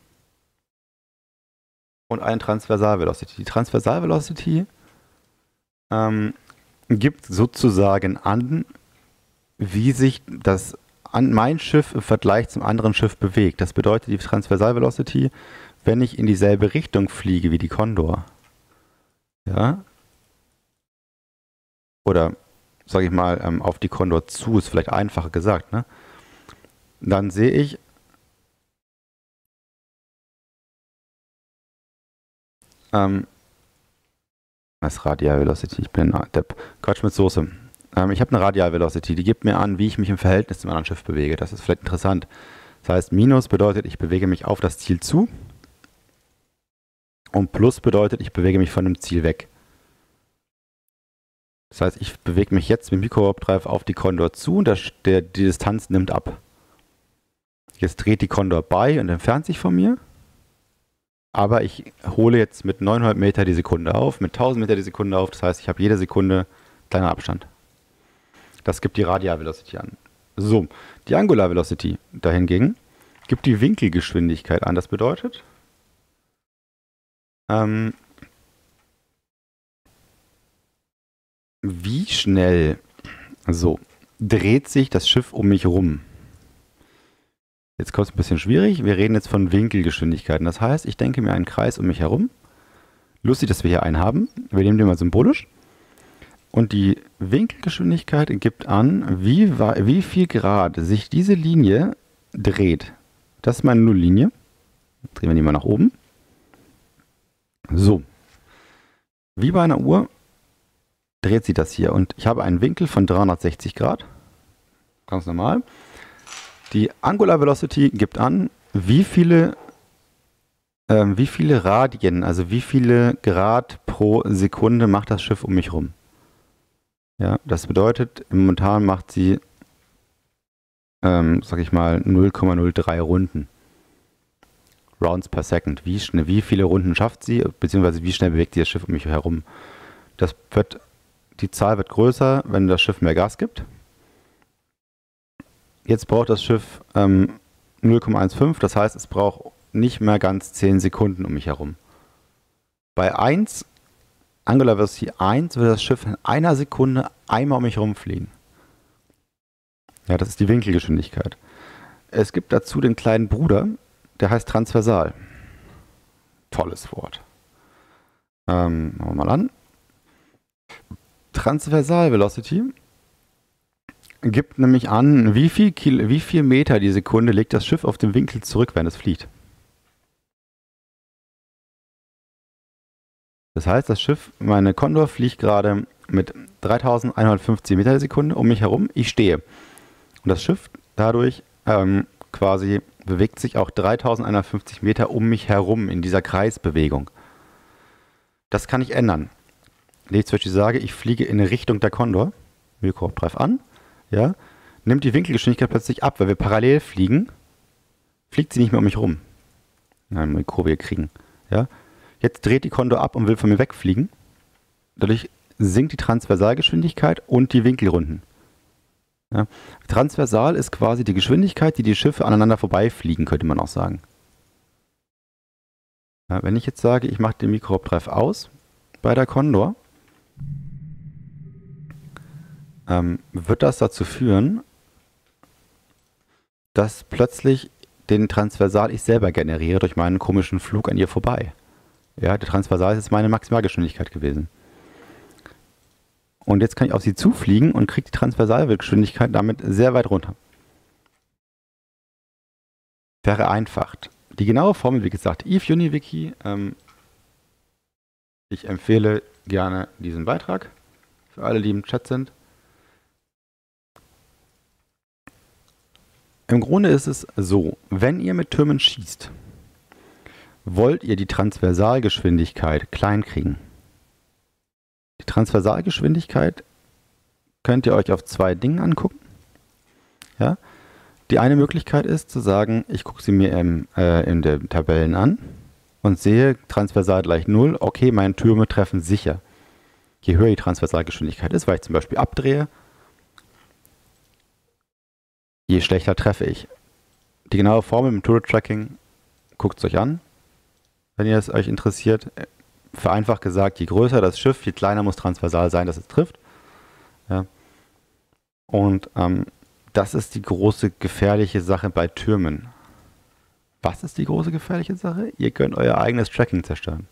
und eine Transversal Velocity. Die Transversal Velocity ähm, gibt sozusagen an, wie sich das an mein Schiff im Vergleich zum anderen Schiff bewegt. Das bedeutet, die Transversal Velocity, wenn ich in dieselbe Richtung fliege wie die Condor, ja, oder sage ich mal, ähm, auf die Condor zu, ist vielleicht einfacher gesagt, ne? Dann sehe ich, ähm, was ist Radial Velocity? Ich bin ein Depp. Quatsch mit Soße. Ähm, ich habe eine Radial Velocity, die gibt mir an, wie ich mich im Verhältnis zum anderen Schiff bewege. Das ist vielleicht interessant. Das heißt, Minus bedeutet, ich bewege mich auf das Ziel zu und Plus bedeutet, ich bewege mich von dem Ziel weg. Das heißt, ich bewege mich jetzt mit dem Mikrowarp-Drive auf die Condor zu und der, der, die Distanz nimmt ab. Jetzt dreht die Condor bei und entfernt sich von mir. Aber ich hole jetzt mit neunhundert Meter die Sekunde auf, mit tausend Meter die Sekunde auf. Das heißt, ich habe jede Sekunde kleiner Abstand. Das gibt die Radial Velocity an. So, die Angular Velocity dahingegen gibt die Winkelgeschwindigkeit an. Das bedeutet, ähm, wie schnell so dreht sich das Schiff um mich rum. Jetzt kommt es ein bisschen schwierig. Wir reden jetzt von Winkelgeschwindigkeiten. Das heißt, ich denke mir einen Kreis um mich herum. Lustig, dass wir hier einen haben. Wir nehmen den mal symbolisch. Und die Winkelgeschwindigkeit gibt an, wie, wie viel Grad sich diese Linie dreht. Das ist meine Nulllinie. Drehen wir die mal nach oben. So. Wie bei einer Uhr dreht sich das hier. Und ich habe einen Winkel von dreihundertsechzig Grad. Ganz normal. Die Angular Velocity gibt an, wie viele, ähm, wie viele Radien, also wie viele Grad pro Sekunde macht das Schiff um mich rum. Ja, das bedeutet, momentan macht sie, ähm, sag ich mal, null Komma null drei Runden. Rounds per Second. Wie schnell, wie viele Runden schafft sie, beziehungsweise wie schnell bewegt sie das Schiff um mich herum. Das wird, die Zahl wird größer, wenn das Schiff mehr Gas gibt. Jetzt braucht das Schiff ähm, null Komma fünfzehn, das heißt, es braucht nicht mehr ganz zehn Sekunden um mich herum. Bei eins, Angular Velocity eins, wird das Schiff in einer Sekunde einmal um mich herumfliegen. Ja, das ist die Winkelgeschwindigkeit. Es gibt dazu den kleinen Bruder, der heißt Transversal. Tolles Wort. Ähm, machen wir mal an. Transversal Velocity gibt nämlich an, wie viel, Kil wie viel Meter die Sekunde legt das Schiff auf dem Winkel zurück, wenn es fliegt. Das heißt, das Schiff, meine Condor, fliegt gerade mit dreitausendeinhundertfünfzig Meter die Sekunde um mich herum. Ich stehe. Und das Schiff dadurch ähm, quasi bewegt sich auch dreitausendeinhundertfünfzig Meter um mich herum in dieser Kreisbewegung. Das kann ich ändern. Wenn ich zum Beispiel sage, ich fliege in Richtung der Condor, Mikrowarp-Drive an, ja, nimmt die Winkelgeschwindigkeit plötzlich ab, weil wir parallel fliegen, fliegt sie nicht mehr um mich rum. Nein, mal die Kurve hier kriegen. Ja. Jetzt dreht die Condor ab und will von mir wegfliegen. Dadurch sinkt die Transversalgeschwindigkeit und die Winkelrunden. Ja. Transversal ist quasi die Geschwindigkeit, die die Schiffe aneinander vorbeifliegen, könnte man auch sagen. Ja, wenn ich jetzt sage, ich mache den Mikrowarp-Drive aus bei der Condor, ähm, wird das dazu führen, dass plötzlich den Transversal ich selber generiere durch meinen komischen Flug an ihr vorbei. Ja, der Transversal ist jetzt meine Maximalgeschwindigkeit gewesen. Und jetzt kann ich auf sie zufliegen und kriege die Transversalgeschwindigkeit damit sehr weit runter. Vereinfacht. Die genaue Formel, wie gesagt, Eve Uniwiki. Ähm, ich empfehle gerne diesen Beitrag für alle, die im Chat sind. Im Grunde ist es so, wenn ihr mit Türmen schießt, wollt ihr die Transversalgeschwindigkeit klein kriegen. Die Transversalgeschwindigkeit könnt ihr euch auf zwei Dingen angucken. Ja? Die eine Möglichkeit ist zu sagen, ich gucke sie mir im, äh, in den Tabellen an und sehe transversal gleich null. Okay, meine Türme treffen sicher. Je höher die Transversalgeschwindigkeit ist, weil ich zum Beispiel abdrehe, je schlechter treffe ich. Die genaue Formel im Turret Tracking guckt es euch an, wenn ihr es euch interessiert. Vereinfacht gesagt, je größer das Schiff, je kleiner muss transversal sein, dass es trifft. Ja. Und ähm, das ist die große gefährliche Sache bei Türmen. Was ist die große gefährliche Sache? Ihr könnt euer eigenes Tracking zerstören.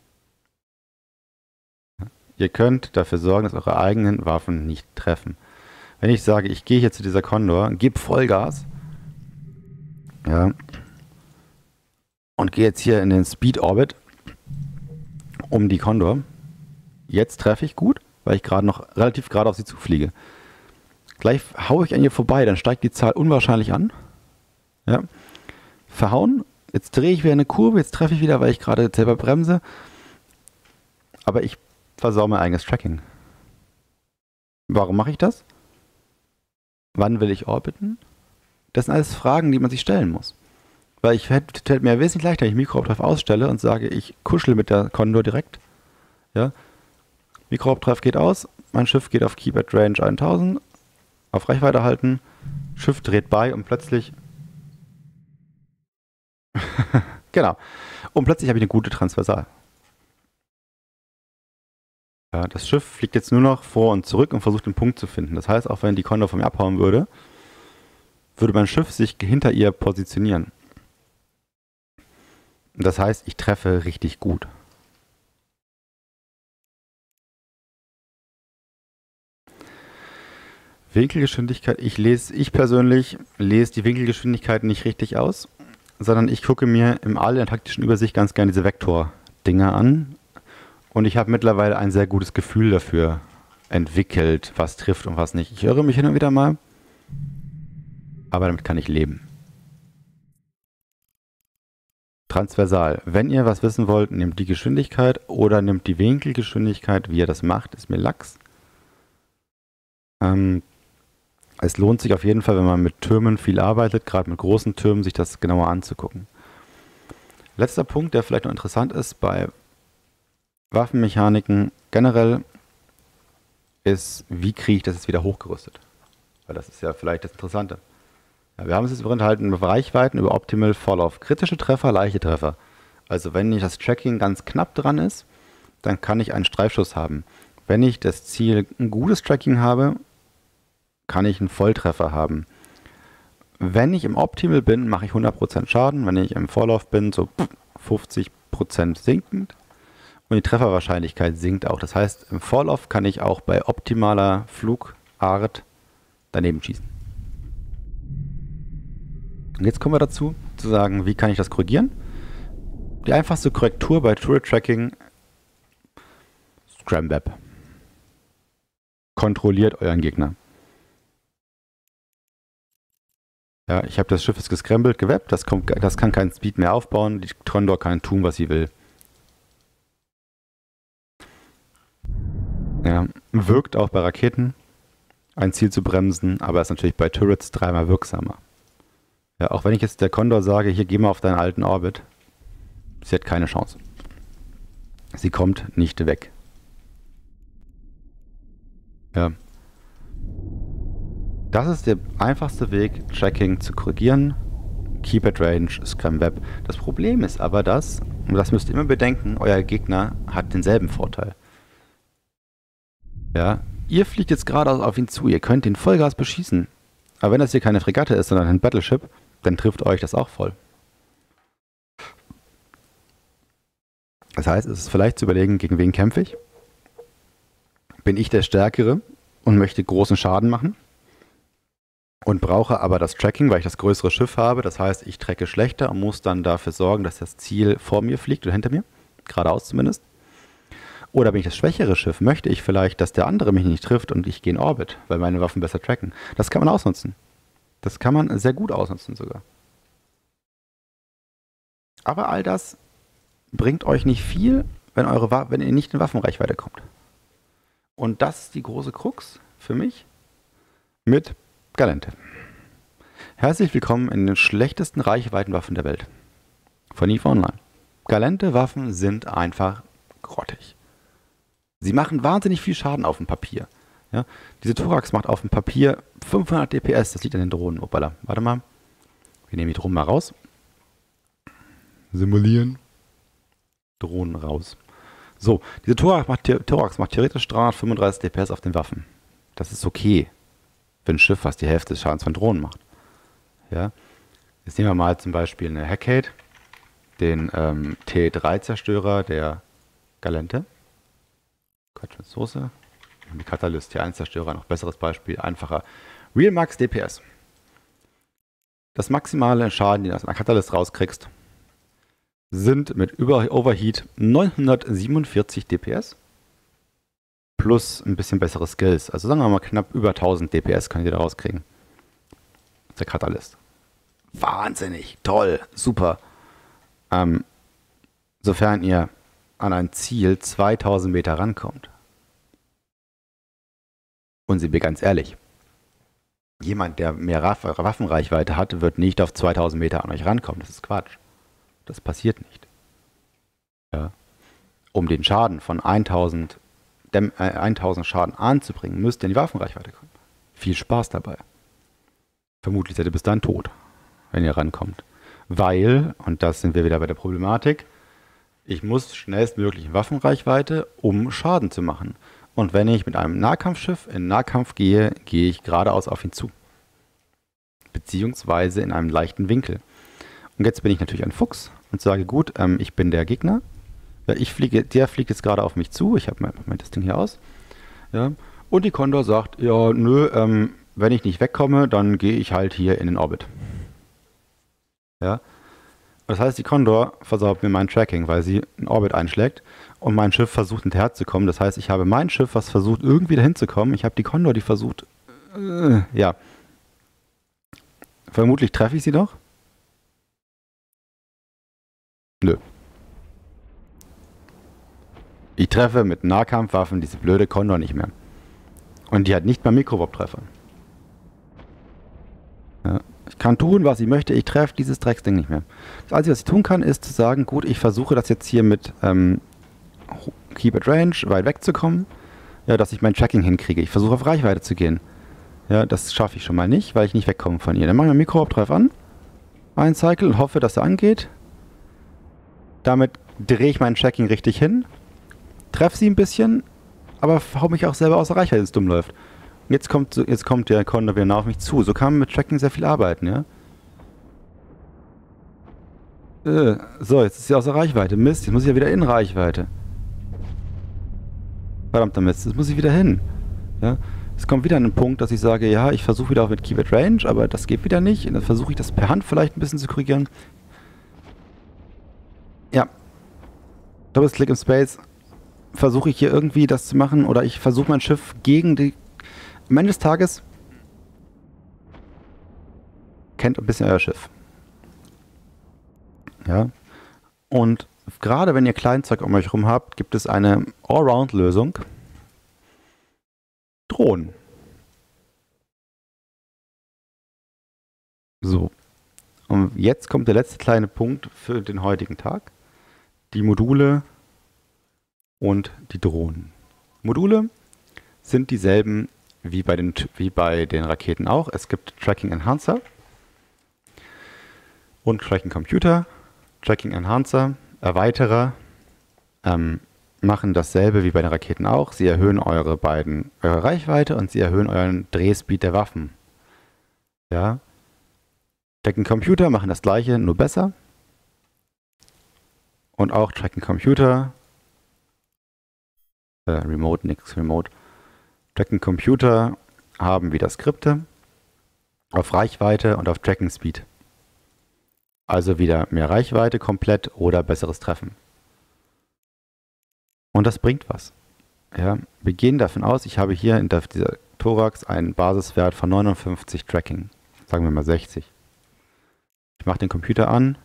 Ihr könnt dafür sorgen, dass eure eigenen Waffen nicht treffen. Wenn ich sage, ich gehe hier zu dieser Condor, gebe Vollgas, ja, und gehe jetzt hier in den Speed Orbit um die Condor, jetzt treffe ich gut, weil ich gerade noch relativ gerade auf sie zufliege. Gleich haue ich an ihr vorbei, dann steigt die Zahl unwahrscheinlich an. Ja. Verhauen, jetzt drehe ich wieder eine Kurve, jetzt treffe ich wieder, weil ich gerade selber bremse. Aber ich versau mein eigenes Tracking. Warum mache ich das? Wann will ich orbiten? Das sind alles Fragen, die man sich stellen muss. Weil ich fällt mir wesentlich leichter, wenn ich Mikroabtreff ausstelle und sage, ich kuschel mit der Condor direkt. Ja. Mikroabtreff geht aus, mein Schiff geht auf Keep at Range tausend, auf Reichweite halten, Schiff dreht bei und plötzlich genau. Und plötzlich habe ich eine gute Transversal. Ja, das Schiff fliegt jetzt nur noch vor und zurück und versucht den Punkt zu finden. Das heißt, auch wenn die Condor von mir abhauen würde, würde mein Schiff sich hinter ihr positionieren. Das heißt, ich treffe richtig gut. Winkelgeschwindigkeit, ich lese, ich persönlich lese die Winkelgeschwindigkeit nicht richtig aus, sondern ich gucke mir im All in der taktischen Übersicht ganz gerne diese Vektor-Dinger an. Und ich habe mittlerweile ein sehr gutes Gefühl dafür entwickelt, was trifft und was nicht. Ich irre mich hin und wieder mal, aber damit kann ich leben. Transversal. Wenn ihr was wissen wollt, nehmt die Geschwindigkeit oder nehmt die Winkelgeschwindigkeit. Wie ihr das macht, ist mir Lachs. Ähm, es lohnt sich auf jeden Fall, wenn man mit Türmen viel arbeitet, gerade mit großen Türmen, sich das genauer anzugucken. Letzter Punkt, der vielleicht noch interessant ist bei Waffenmechaniken generell, ist, wie kriege ich das jetzt wieder hochgerüstet? Weil das ist ja vielleicht das Interessante. Ja, wir haben es jetzt unterhalten über Reichweiten, über Optimal Fall-Off. Kritische Treffer, leichte Treffer. Also wenn nicht das Tracking ganz knapp dran ist, dann kann ich einen Streifschuss haben. Wenn ich das Ziel ein gutes Tracking habe, kann ich einen Volltreffer haben. Wenn ich im Optimal bin, mache ich hundert Prozent Schaden. Wenn ich im Fall-Off bin, so fünfzig Prozent sinkend. Und die Trefferwahrscheinlichkeit sinkt auch. Das heißt, im Fall-Off kann ich auch bei optimaler Flugart daneben schießen. Und jetzt kommen wir dazu, zu sagen, wie kann ich das korrigieren? Die einfachste Korrektur bei Turret Tracking: Scramweb. Kontrolliert euren Gegner. Ja, ich habe das Schiff jetzt gescrambled, gewebbt, das, kommt, das kann keinen Speed mehr aufbauen, die Condor kann tun, was sie will. Ja, wirkt auch bei Raketen, ein Ziel zu bremsen, aber ist natürlich bei Turrets dreimal wirksamer. Ja, auch wenn ich jetzt der Condor sage, hier geh mal auf deinen alten Orbit, sie hat keine Chance. Sie kommt nicht weg. Ja. Das ist der einfachste Weg, Tracking zu korrigieren. Keep at Range, Scramweb. Das Problem ist aber das, und das müsst ihr immer bedenken, euer Gegner hat denselben Vorteil. Ja, ihr fliegt jetzt gerade auf ihn zu, ihr könnt den Vollgas beschießen. Aber wenn das hier keine Fregatte ist, sondern ein Battleship, dann trifft euch das auch voll. Das heißt, es ist vielleicht zu überlegen, gegen wen kämpfe ich? Bin ich der Stärkere und möchte großen Schaden machen und brauche aber das Tracking, weil ich das größere Schiff habe. Das heißt, ich tracke schlechter und muss dann dafür sorgen, dass das Ziel vor mir fliegt oder hinter mir, geradeaus zumindest. Oder bin ich das schwächere Schiff, möchte ich vielleicht, dass der andere mich nicht trifft und ich gehe in Orbit, weil meine Waffen besser tracken. Das kann man ausnutzen. Das kann man sehr gut ausnutzen sogar. Aber all das bringt euch nicht viel, wenn, eure Wa- wenn ihr nicht in Waffenreichweite kommt. Und das ist die große Krux für mich mit Gallente. Herzlich willkommen in den schlechtesten Reichweitenwaffen der Welt. Von EVE Online. Gallente-Waffen sind einfach grottig. Sie machen wahnsinnig viel Schaden auf dem Papier. Ja? Diese Thorax macht auf dem Papier fünfhundert D P S. Das liegt an den Drohnen. Opala. Warte mal. Wir nehmen die Drohnen mal raus. Simulieren. Drohnen raus. So, diese Thorax macht, Thorax macht theoretisch dreihundertfünfunddreißig D P S auf den Waffen. Das ist okay für ein Schiff, was die Hälfte des Schadens von Drohnen macht. Ja? Jetzt nehmen wir mal zum Beispiel eine Hackade, den ähm, T drei Zerstörer der Gallente. Quatsch mit Soße. Die Catalyst T eins Zerstörer, noch besseres Beispiel, einfacher. Real Max D P S. Das maximale Schaden, den du aus einer Catalyst rauskriegst, sind mit Über Overheat neunhundertsiebenundvierzig D P S plus ein bisschen bessere Skills. Also sagen wir mal knapp über tausend D P S könnt ihr da rauskriegen. Der Catalyst. Wahnsinnig, toll, super. Ähm, sofern ihr an ein Ziel zweitausend Meter rankommt. Und sind wir ganz ehrlich, jemand, der mehr Raff Waffenreichweite hat, wird nicht auf zweitausend Meter an euch rankommen. Das ist Quatsch. Das passiert nicht. Ja. Um den Schaden von tausend, Däm äh, tausend Schaden anzubringen, müsst ihr in die Waffenreichweite kommen. Viel Spaß dabei. Vermutlich seid ihr bis dann tot, wenn ihr rankommt. Weil, und das sind wir wieder bei der Problematik, ich muss schnellstmöglich in Waffenreichweite, um Schaden zu machen. Und wenn ich mit einem Nahkampfschiff in Nahkampf gehe, gehe ich geradeaus auf ihn zu. Beziehungsweise in einem leichten Winkel. Und jetzt bin ich natürlich ein Fuchs und sage, gut, ähm, ich bin der Gegner. Ich fliege, der fliegt jetzt gerade auf mich zu. Ich habe mein, mein das Ding hier aus. Ja. Und die Condor sagt, ja, nö, ähm, wenn ich nicht wegkomme, dann gehe ich halt hier in den Orbit. Ja. Das heißt, die Condor versaut mir mein Tracking, weil sie einen Orbit einschlägt und mein Schiff versucht hinterher zu kommen. Das heißt, ich habe mein Schiff, was versucht irgendwie dahin zu kommen. Ich habe die Condor, die versucht, äh, ja. Vermutlich treffe ich sie doch. Nö. Ich treffe mit Nahkampfwaffen diese blöde Condor nicht mehr. Und die hat nicht mal Mikrowarp-Treffer. Ja. Ich kann tun, was ich möchte, ich treffe dieses Drecksding nicht mehr. Das Einzige, was ich tun kann, ist zu sagen, gut, ich versuche das jetzt hier mit ähm, Keep at Range, weit wegzukommen, ja, dass ich mein Tracking hinkriege. Ich versuche auf Reichweite zu gehen. Ja, das schaffe ich schon mal nicht, weil ich nicht wegkomme von ihr. Dann mache ich meinen Mikrowarp-Treff an, ein Cycle und hoffe, dass er angeht. Damit drehe ich mein Tracking richtig hin, treffe sie ein bisschen, aber hau mich auch selber außer Reichweite, wenn es dumm läuft. Jetzt kommt, jetzt kommt der Condor wieder nah auf mich zu. So kann man mit Tracking sehr viel arbeiten, ja. Äh, so, jetzt ist sie außer Reichweite. Mist, jetzt muss ich ja wieder in Reichweite. Verdammter Mist, jetzt muss ich wieder hin. Ja. Es kommt wieder an den Punkt, dass ich sage, ja, ich versuche wieder auch mit Keep at Range, aber das geht wieder nicht. Und dann versuche ich das per Hand vielleicht ein bisschen zu korrigieren. Ja. Doppelklick im Space. Versuche ich hier irgendwie das zu machen oder ich versuche mein Schiff gegen die... Am Ende des Tages kennt ein bisschen euer Schiff. Ja. Und gerade wenn ihr Kleinzeug um euch herum habt, gibt es eine Allround-Lösung. Drohnen. So. Und jetzt kommt der letzte kleine Punkt für den heutigen Tag. Die Module und die Drohnen. Module sind dieselben wie bei den, wie bei den Raketen auch. Es gibt Tracking Enhancer und Tracking Computer. Tracking Enhancer, Erweiterer, ähm, machen dasselbe wie bei den Raketen auch. Sie erhöhen eure beiden, eure Reichweite und sie erhöhen euren Drehspeed der Waffen. Ja. Tracking Computer machen das gleiche, nur besser. Und auch Tracking Computer, äh, Remote, nix Remote, Tracking Computer haben wieder Skripte auf Reichweite und auf Tracking Speed. Also wieder mehr Reichweite komplett oder besseres Treffen. Und das bringt was. Ja, wir gehen davon aus, ich habe hier in der, dieser Thorax einen Basiswert von neunundfünfzig Tracking. Sagen wir mal sechzig. Ich mache den Computer an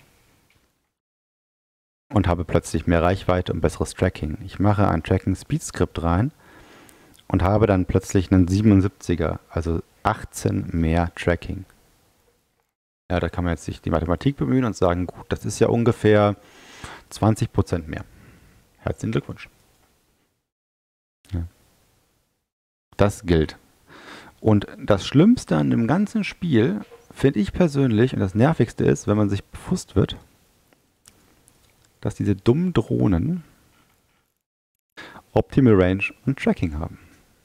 und habe plötzlich mehr Reichweite und besseres Tracking. Ich mache ein Tracking Speed Skript rein und habe dann plötzlich einen siebenundsiebziger, also achtzehn mehr Tracking. Ja, da kann man jetzt sich die Mathematik bemühen und sagen, gut, das ist ja ungefähr zwanzig Prozent mehr. Herzlichen Glückwunsch. Ja. Das gilt. Und das Schlimmste an dem ganzen Spiel, finde ich persönlich, und das Nervigste ist, wenn man sich bewusst wird, dass diese dummen Drohnen Optimal Range und Tracking haben.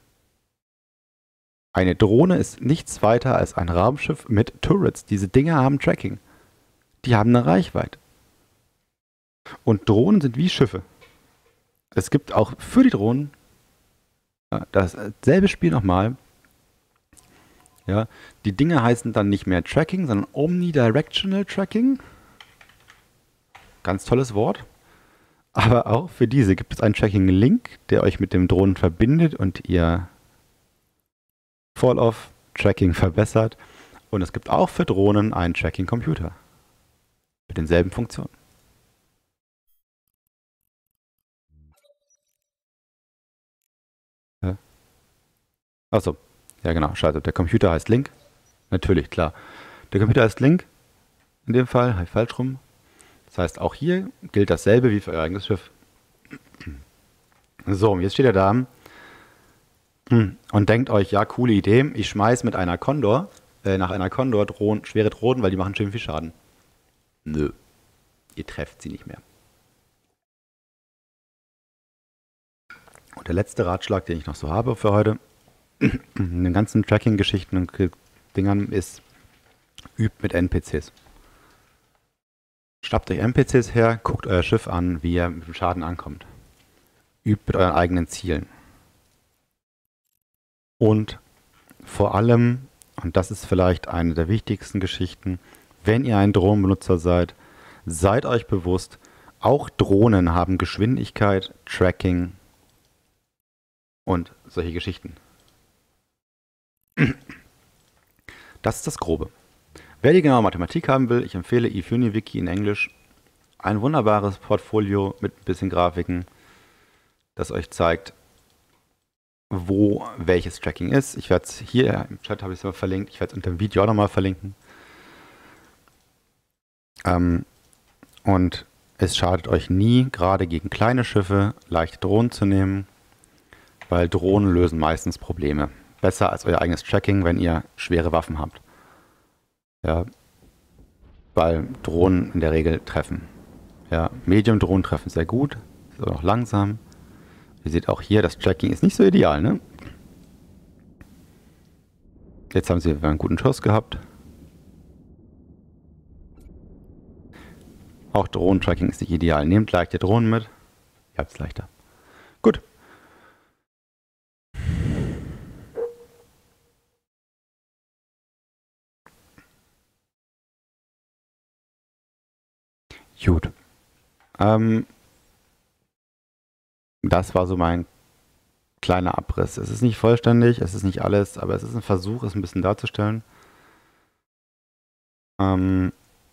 Eine Drohne ist nichts weiter als ein Raumschiff mit Turrets. Diese Dinger haben Tracking. Die haben eine Reichweite. Und Drohnen sind wie Schiffe. Es gibt auch für die Drohnen dasselbe Spiel nochmal. Ja, die Dinge heißen dann nicht mehr Tracking, sondern Omnidirectional Tracking. Ganz tolles Wort. Aber auch für diese gibt es einen Tracking-Link, der euch mit dem Drohnen verbindet und ihr Fall-Off-Tracking verbessert. Und es gibt auch für Drohnen einen Tracking-Computer. Mit denselben Funktionen. Ja. Achso, ja genau, scheiße. Der Computer heißt Link. Natürlich, klar. Der Computer heißt Link. In dem Fall, halt falsch rum. Das heißt, auch hier gilt dasselbe wie für euer eigenes Schiff. So, jetzt steht er da und denkt euch, ja, coole Idee, ich schmeiß mit einer Condor, äh, nach einer Condor Drohnen, schwere Drohnen, weil die machen schön viel Schaden. Nö, ihr trefft sie nicht mehr. Und der letzte Ratschlag, den ich noch so habe für heute, in den ganzen Tracking-Geschichten und Dingern, ist, übt mit N P Cs. Schnappt euch N P Cs her, guckt euer Schiff an, wie er mit dem Schaden ankommt. Übt mit euren eigenen Zielen. Und vor allem, und das ist vielleicht eine der wichtigsten Geschichten, wenn ihr ein Drohnenbenutzer seid, seid euch bewusst, auch Drohnen haben Geschwindigkeit, Tracking und solche Geschichten. Das ist das Grobe. Wer die genaue Mathematik haben will, ich empfehle eFuniWiki in Englisch. Ein wunderbares Portfolio mit ein bisschen Grafiken, das euch zeigt, wo welches Tracking ist. Ich werde es hier im Chat, habe ich es mal verlinkt, ich werde es unter dem Video auch nochmal verlinken. Ähm, und es schadet euch nie, gerade gegen kleine Schiffe, leichte Drohnen zu nehmen, weil Drohnen lösen meistens Probleme. Besser als euer eigenes Tracking, wenn ihr schwere Waffen habt. Ja, weil Drohnen in der Regel treffen. Ja, Medium-Drohnen treffen sehr gut, ist auch noch langsam. Ihr seht auch hier, das Tracking ist nicht so ideal, ne? Jetzt haben sie einen guten Schuss gehabt. Auch Drohnen-Tracking ist nicht ideal. Nehmt leichte Drohnen mit. Ihr habt es leichter. Gut. Gut. Ähm, das war so mein kleiner Abriss. Es ist nicht vollständig, es ist nicht alles, aber es ist ein Versuch, es ein bisschen darzustellen. Ähm,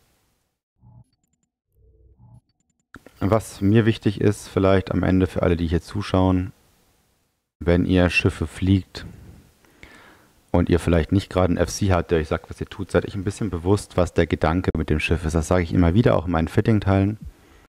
was mir wichtig ist, vielleicht am Ende für alle, die hier zuschauen, wenn ihr Schiffe fliegt und ihr vielleicht nicht gerade einen F C habt, der euch sagt, was ihr tut, seid euch ein bisschen bewusst, was der Gedanke mit dem Schiff ist. Das sage ich immer wieder, auch in meinen Fitting-Teilen.